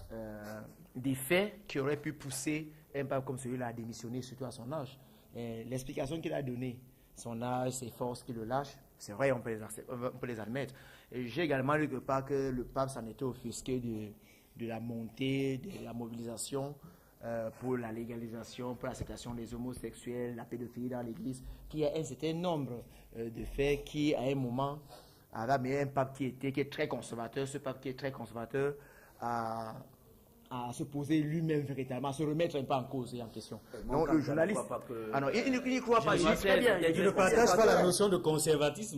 des faits qui auraient pu pousser un pape comme celui-là à démissionner, surtout à son âge. L'explication qu'il a donnée, son âge, ses forces qui le lâchent, c'est vrai, on peut les admettre. J'ai également lu quelque part que le pape s'en était offusqué de la montée, de la mobilisation pour la légalisation, pour l'acceptation des homosexuels, la pédophilie dans l'Église, qu'il y a un certain nombre de faits qui, à un moment, mais un pape qui est très conservateur. Ce pape qui est très conservateur à se poser lui-même véritablement, à se remettre un peu en cause et en question. Donc le journaliste... il n'y croit pas. Je ne partage pas la notion de conservatisme.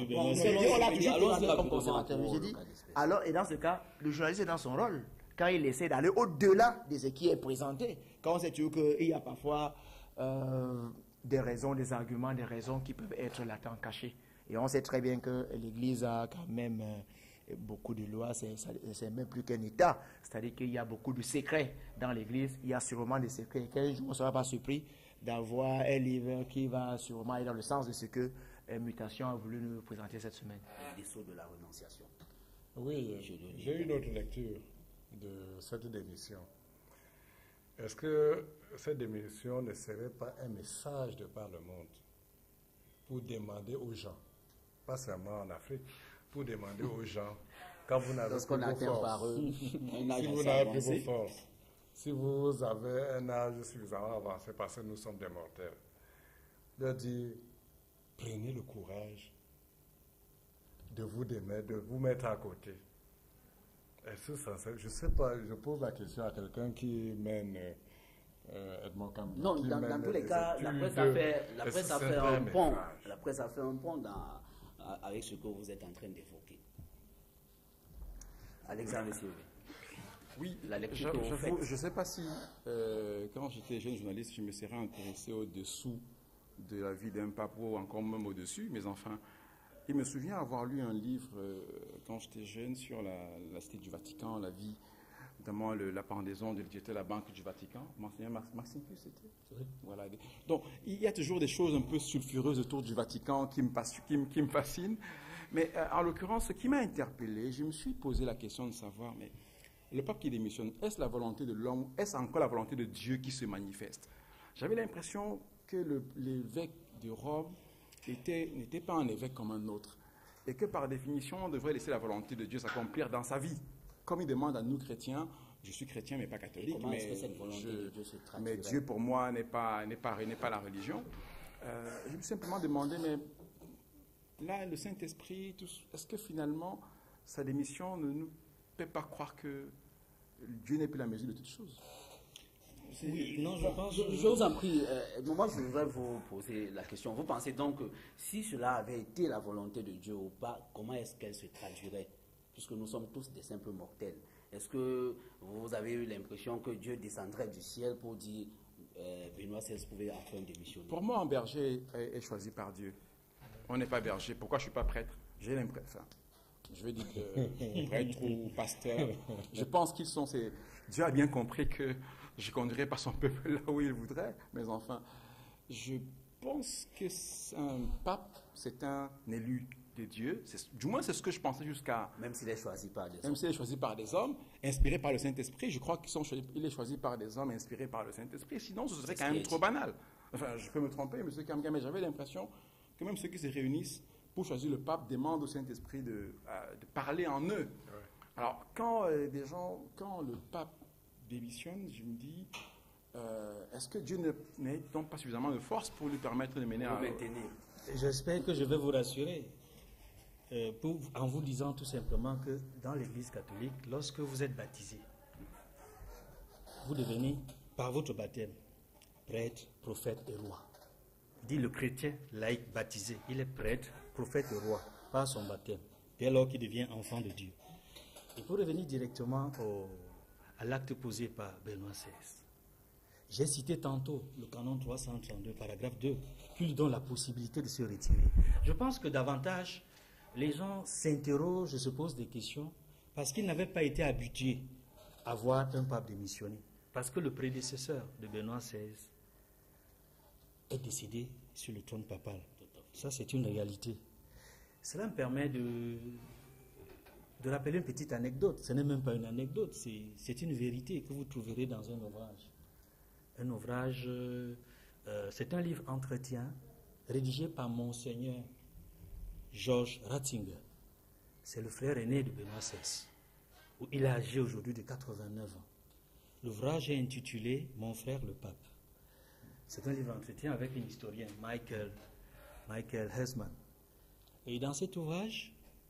Alors, et dans ce cas, le journaliste est dans son rôle. Quand il essaie d'aller au-delà de ce qui est présenté, quand on sait toujours qu'il y a parfois des raisons, des arguments, des raisons qui peuvent être latents, cachés. Et on sait très bien que l'Église a quand même beaucoup de lois, c'est même plus qu'un État. C'est-à-dire qu'il y a beaucoup de secrets dans l'Église, il y a sûrement des secrets. Quel jour on ne sera pas surpris d'avoir un livre qui va sûrement aller dans le sens de ce que Mutation a voulu nous présenter cette semaine. Les sauts de la renonciation. Oui, j'ai une autre lecture de cette démission. Est-ce que cette démission ne serait pas un message de par le monde pour demander aux gens, pas seulement en Afrique, pour demander aux gens, quand vous n'avez plus vos forces, si vous avez un âge suffisamment avancé, parce que nous sommes des mortels, de dire, prenez le courage de vous mettre à côté. Est-ce que ça, je ne sais pas, je pose la question à quelqu'un qui mène Edmond Campbell. Non, dans tous les cas, la presse a fait un pont. La presse a fait un pont avec ce que vous êtes en train d'évoquer. Alexandre Sylvain. Oui, la lecture je ne sais pas si, quand j'étais jeune journaliste, je me serais intéressé au-dessous de la vie d'un pape ou encore même au-dessus, mais enfin, il me souvient avoir lu un livre quand j'étais jeune sur la cité du Vatican, la vie, notamment la pendaison de la Banque du Vatican. Monseigneur Maxime Plus, c'était voilà. Donc, il y a toujours des choses un peu sulfureuses autour du Vatican qui me fascinent. Mais en l'occurrence, ce qui m'a interpellé, je me suis posé la question de savoir, mais le pape qui démissionne, est-ce la volonté de l'homme, est-ce encore la volonté de Dieu qui se manifeste? J'avais l'impression que l'évêque de Rome n'était pas un évêque comme un autre, et que par définition, on devrait laisser la volonté de Dieu s'accomplir dans sa vie. Comme il demande à nous chrétiens, je suis chrétien mais pas catholique, mais Dieu pour moi n'est pas la religion. Je me suis simplement demandé, mais là, le Saint-Esprit, est-ce que finalement, sa démission ne nous fait pas croire que Dieu n'est plus la mesure de toutes choses? Oui, non, je vous en prie, moi je voudrais vous poser la question. Vous pensez donc que si cela avait été la volonté de Dieu ou pas, comment est-ce qu'elle se traduirait? Puisque nous sommes tous des simples mortels. Est-ce que vous avez eu l'impression que Dieu descendrait du ciel pour dire Benoît XVI pouvait enfin démissionner? Pour moi, un berger est choisi par Dieu. On n'est pas berger. Pourquoi je ne suis pas prêtre? J'ai l'impression. Je veux dire prêtre ou pasteur. Je pense qu'ils sont... Dieu a bien compris que je conduirai pas son peuple là où il voudrait. Mais enfin, je pense que un pape, c'est un élu de Dieu. Du moins, c'est ce que je pensais jusqu'à... Même s'il est choisi par des hommes. Même s'il est choisi par des hommes, inspiré par le Saint-Esprit. Je crois qu'il est choisi par des hommes, inspirés par le Saint-Esprit. Sinon, ce serait quand même trop banal. Enfin, je peux me tromper, M. Kamga, mais j'avais l'impression que même ceux qui se réunissent pour choisir le pape demandent au Saint-Esprit de parler en eux. Ouais. Alors, quand le pape démissionne, je me dis, est-ce que Dieu n'a donc pas suffisamment de force pour lui permettre de mener à... J'espère que je vais vous rassurer en vous disant tout simplement que dans l'Église catholique, lorsque vous êtes baptisé, vous devenez, par votre baptême, prêtre, prophète et roi. Dit le chrétien laïque baptisé, il est prêtre, prophète et roi par son baptême, dès lors qu'il devient enfant de Dieu. Et pour revenir directement à l'acte posé par Benoît XVI, j'ai cité tantôt le canon 332, paragraphe 2, qui lui donne la possibilité de se retirer. Je pense que davantage, les gens s'interrogent, se posent des questions, parce qu'ils n'avaient pas été habitués à voir un pape démissionner. Parce que le prédécesseur de Benoît XVI est décédé sur le trône papal. Ça, c'est une réalité. Cela me permet de rappeler une petite anecdote. Ce n'est même pas une anecdote, c'est une vérité que vous trouverez dans un ouvrage. Un ouvrage, c'est un livre entretien rédigé par Monseigneur Georges Ratzinger. C'est le frère aîné de Benoît XVI, où il est âgé aujourd'hui de 89 ans. L'ouvrage est intitulé « Mon frère le pape ». C'est un livre d'entretien avec un historien, Michael Hesman. Et dans cet ouvrage,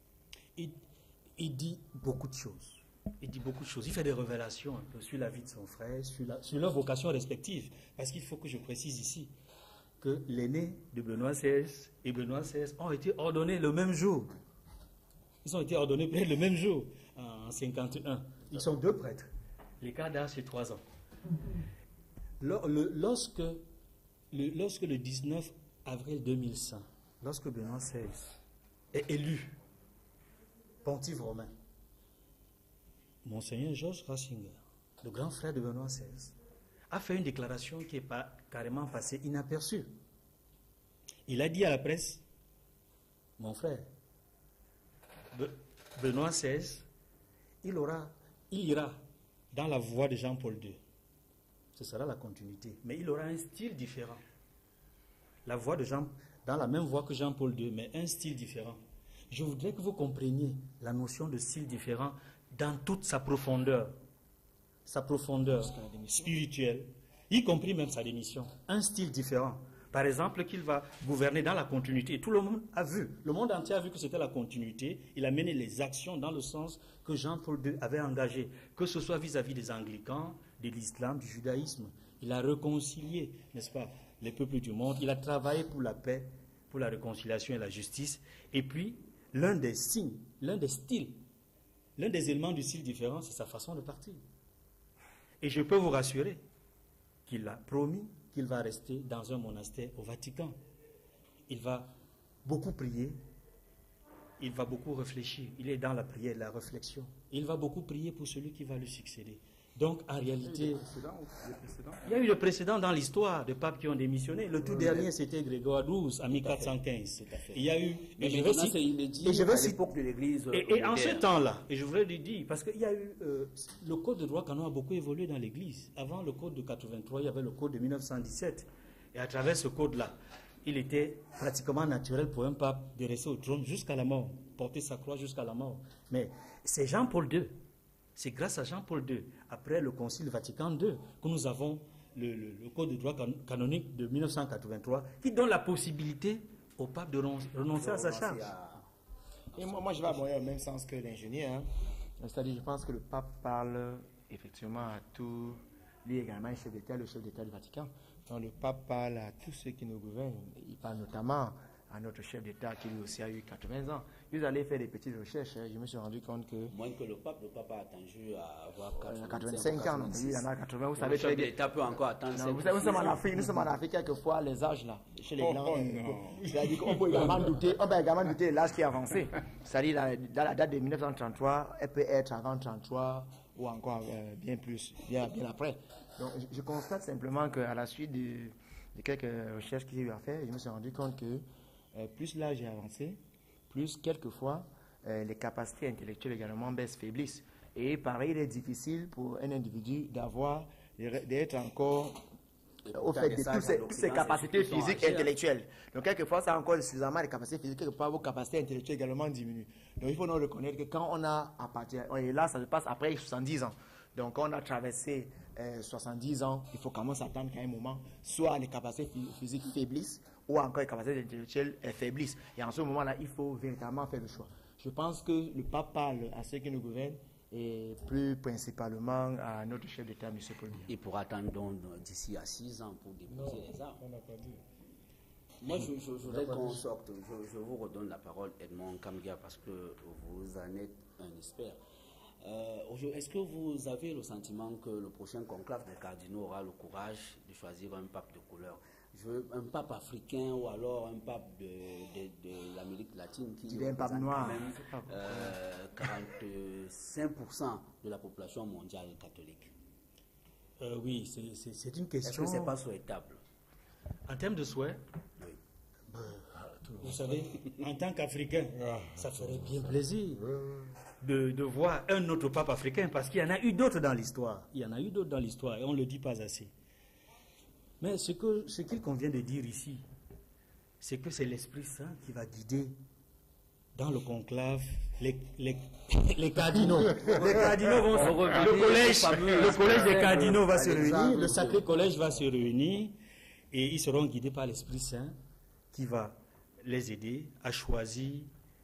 il dit beaucoup de choses. Il dit beaucoup de choses. Il fait des révélations un peu sur la vie de son frère, sur leur vocation respective. Parce qu'il faut que je précise ici que l'aîné de Benoît XVI et Benoît XVI ont été ordonnés le même jour. Ils ont été ordonnés le même jour, en 51. Ils sont 2 prêtres. L'écart d'âge, c'est 3 ans. Lorsque le 19 avril 2100, lorsque Benoît XVI est élu pontife romain, Monseigneur Georges Ratzinger, le grand frère de Benoît XVI, a fait une déclaration qui n'est pas carrément passée inaperçue. Il a dit à la presse, mon frère, Benoît XVI, il ira dans la voie de Jean-Paul II. Ce sera la continuité. Mais il aura un style différent. Dans la même voie que Jean-Paul II, mais un style différent. Je voudrais que vous compreniez la notion de style différent dans toute sa profondeur spirituelle, y compris même sa démission. Un style différent. Par exemple, qu'il va gouverner dans la continuité. Et tout le monde a vu, le monde entier a vu que c'était la continuité. Il a mené les actions dans le sens que Jean-Paul II avait engagé, que ce soit vis-à-vis des anglicans, de l'islam, du judaïsme. Il a réconcilié, n'est-ce pas, les peuples du monde. Il a travaillé pour la paix, pour la réconciliation et la justice. Et puis, l'un des signes, l'un des styles, l'un des éléments du style différent, c'est sa façon de partir. Et je peux vous rassurer qu'il a promis qu'il va rester dans un monastère au Vatican. Il va beaucoup prier, il va beaucoup réfléchir. Il est dans la prière, la réflexion. Il va beaucoup prier pour celui qui va lui succéder. Donc, en réalité, il y a eu des précédents dans l'histoire de papes qui ont démissionné. Le tout dernier, c'était Grégoire XII, en 1415. Il y a eu... Mais je veux citer l'époque de l'Église. Et en ce temps-là, et je voudrais lui dire, parce qu'il y a eu... le code de droit canon a beaucoup évolué dans l'Église. Avant le code de 83, il y avait le code de 1917. Et à travers ce code-là, il était pratiquement naturel pour un pape de rester au trône jusqu'à la mort, porter sa croix jusqu'à la mort. Mais c'est Jean-Paul II. C'est grâce à Jean-Paul II, après le Concile Vatican II, que nous avons le Code de droit canonique de 1983, qui donne la possibilité au pape de renoncer à sa charge. Et moi, je vais aborder au même sens que l'ingénieur. Hein. C'est-à-dire, je pense que le pape parle effectivement à tous, lui également, le chef d'État du Vatican. Donc, le pape parle à tous ceux qui nous gouvernent. Il parle notamment à notre chef d'État qui lui aussi a eu 80 ans. Vous allez faire des petites recherches. Je me suis rendu compte que... Moins que le pape a attendu à avoir 85 ans. Non, il y en a 80. Vous savez, le chef d'État peut encore attendre. Non, vous savez, nous sommes en Afrique, quelquefois, les âges là, chez les Blancs. C'est-à-dire qu'on peut également douter de l'âge qui est avancé. C'est-à-dire, dans la date de 1933, elle peut être avant 33 ou encore bien plus, bien après. Donc, je constate simplement qu'à la suite de quelques recherches qu'il y a eu à faire, je me suis rendu compte que plus l'âge est avancé, plus quelquefois les capacités intellectuelles également faiblissent. Et pareil, il est difficile pour un individu d'être encore au fait de toutes ces capacités physiques et intellectuelles. Donc quelquefois, ça a encore suffisamment de capacités physiques, quelquefois vos capacités intellectuelles également diminuent. Donc il faut nous reconnaître que quand on a et là ça se passe après 70 ans. Donc quand on a traversé 70 ans, il faut quand même s'attendre qu'à un moment, soit les capacités physiques faiblissent, ou encore les capacités intellectuelles faiblissent. Et en ce moment-là, il faut véritablement faire le choix. Je pense que le pape parle à ceux qui nous gouvernent et plus principalement à notre chef d'État, M. Paul Biya. Et pour attendre d'ici à 6 ans pour déposer les armes. On n'a pas dit. Moi, je voudrais qu'on sorte. Je vous redonne la parole, Edmond Kamgia, parce que vous en êtes un expert. Est-ce que vous avez le sentiment que le prochain conclave des cardinaux aura le courage de choisir un pape de couleur? Un pape africain ou alors un pape de l'Amérique latine qui est un pape noir. Quand même 45% de la population mondiale catholique. Oui, c'est une question. Est-ce que ce n'est pas souhaitable? En termes de souhait, oui. Vous savez, en tant qu'Africain, ça ferait bien plaisir de voir un autre pape africain, parce qu'il y en a eu d'autres dans l'histoire. Il y en a eu d'autres dans l'histoire et on ne le dit pas assez. Mais ce qu'il convient de dire ici, c'est que c'est l'Esprit Saint qui va guider dans le conclave les cardinaux. Les cardinaux vont se réunir. Le collège des cardinaux va se réunir, le Sacré Collège va se réunir et ils seront guidés par l'Esprit Saint qui va les aider à choisir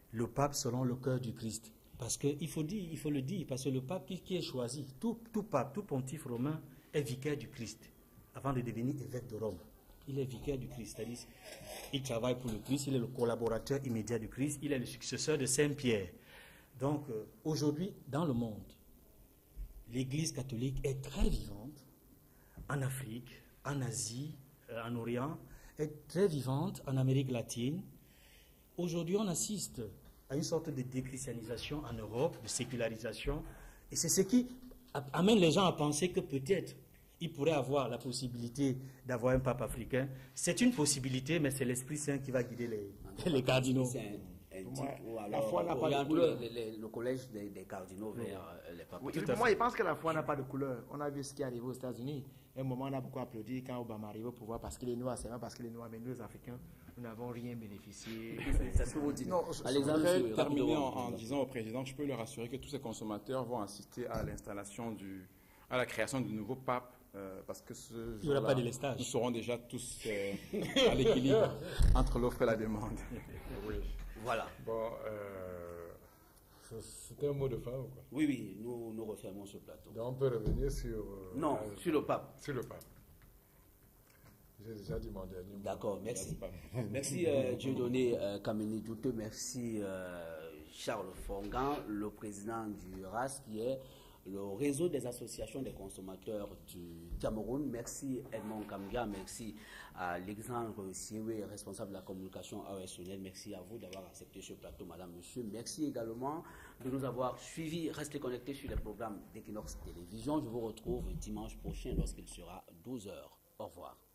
le pape selon le cœur du Christ. Parce qu'il faut le dire, parce que le pape qui est choisi, tout pape, tout pontife romain est vicaire du Christ, avant de devenir évêque de Rome. Il est vicaire du Christ, c'est-à-dire il travaille pour le Christ, il est le collaborateur immédiat du Christ, il est le successeur de Saint-Pierre. Donc aujourd'hui, dans le monde, l'Église catholique est très vivante, en Afrique, en Asie, en Orient, est très vivante en Amérique latine. Aujourd'hui, on assiste à une sorte de déchristianisation en Europe, de sécularisation, et c'est ce qui amène les gens à penser que peut-être il pourrait avoir la possibilité d'avoir un pape africain. C'est une possibilité, mais c'est l'Esprit Saint qui va guider les cardinaux. La foi n'a pas de couleur. Le collège des cardinaux vers les papes. Oui, moi, je pense que la foi n'a pas de couleur. On a vu ce qui est arrivé aux États-Unis. À un moment, on a beaucoup applaudi quand Obama arrive au pouvoir parce qu'il est noir. C'est vrai parce qu'il est noir, mais nous, les Africains, nous n'avons rien bénéficié. C'est ce que vous dites. Non, je voudrais terminer en disant au président, je peux le rassurer que tous ces consommateurs vont assister à l'installation à la création du nouveau pape. Parce que il n'y aura pas de lestage. Nous serons déjà tous à l'équilibre entre l'offre et la demande. Oui. Voilà. Bon, c'était un mot de fin ou quoi? Oui, nous refermons ce plateau. Donc on peut revenir sur... non, sur le pape. Sur le pape. J'ai déjà dit mon dernier mot. D'accord, merci. Merci Dieudonné Kameni Douteux, merci Charles Fongan, le président du RAS qui est le réseau des associations des consommateurs du Cameroun. Merci Edmond Kamga, merci à Alexandre Sioué, responsable de la communication AOSNL. Merci à vous d'avoir accepté ce plateau, madame, monsieur. Merci également de nous avoir suivis. Restez connectés sur les programmes d'Equinox Télévision. Je vous retrouve dimanche prochain lorsqu'il sera 12h. Au revoir.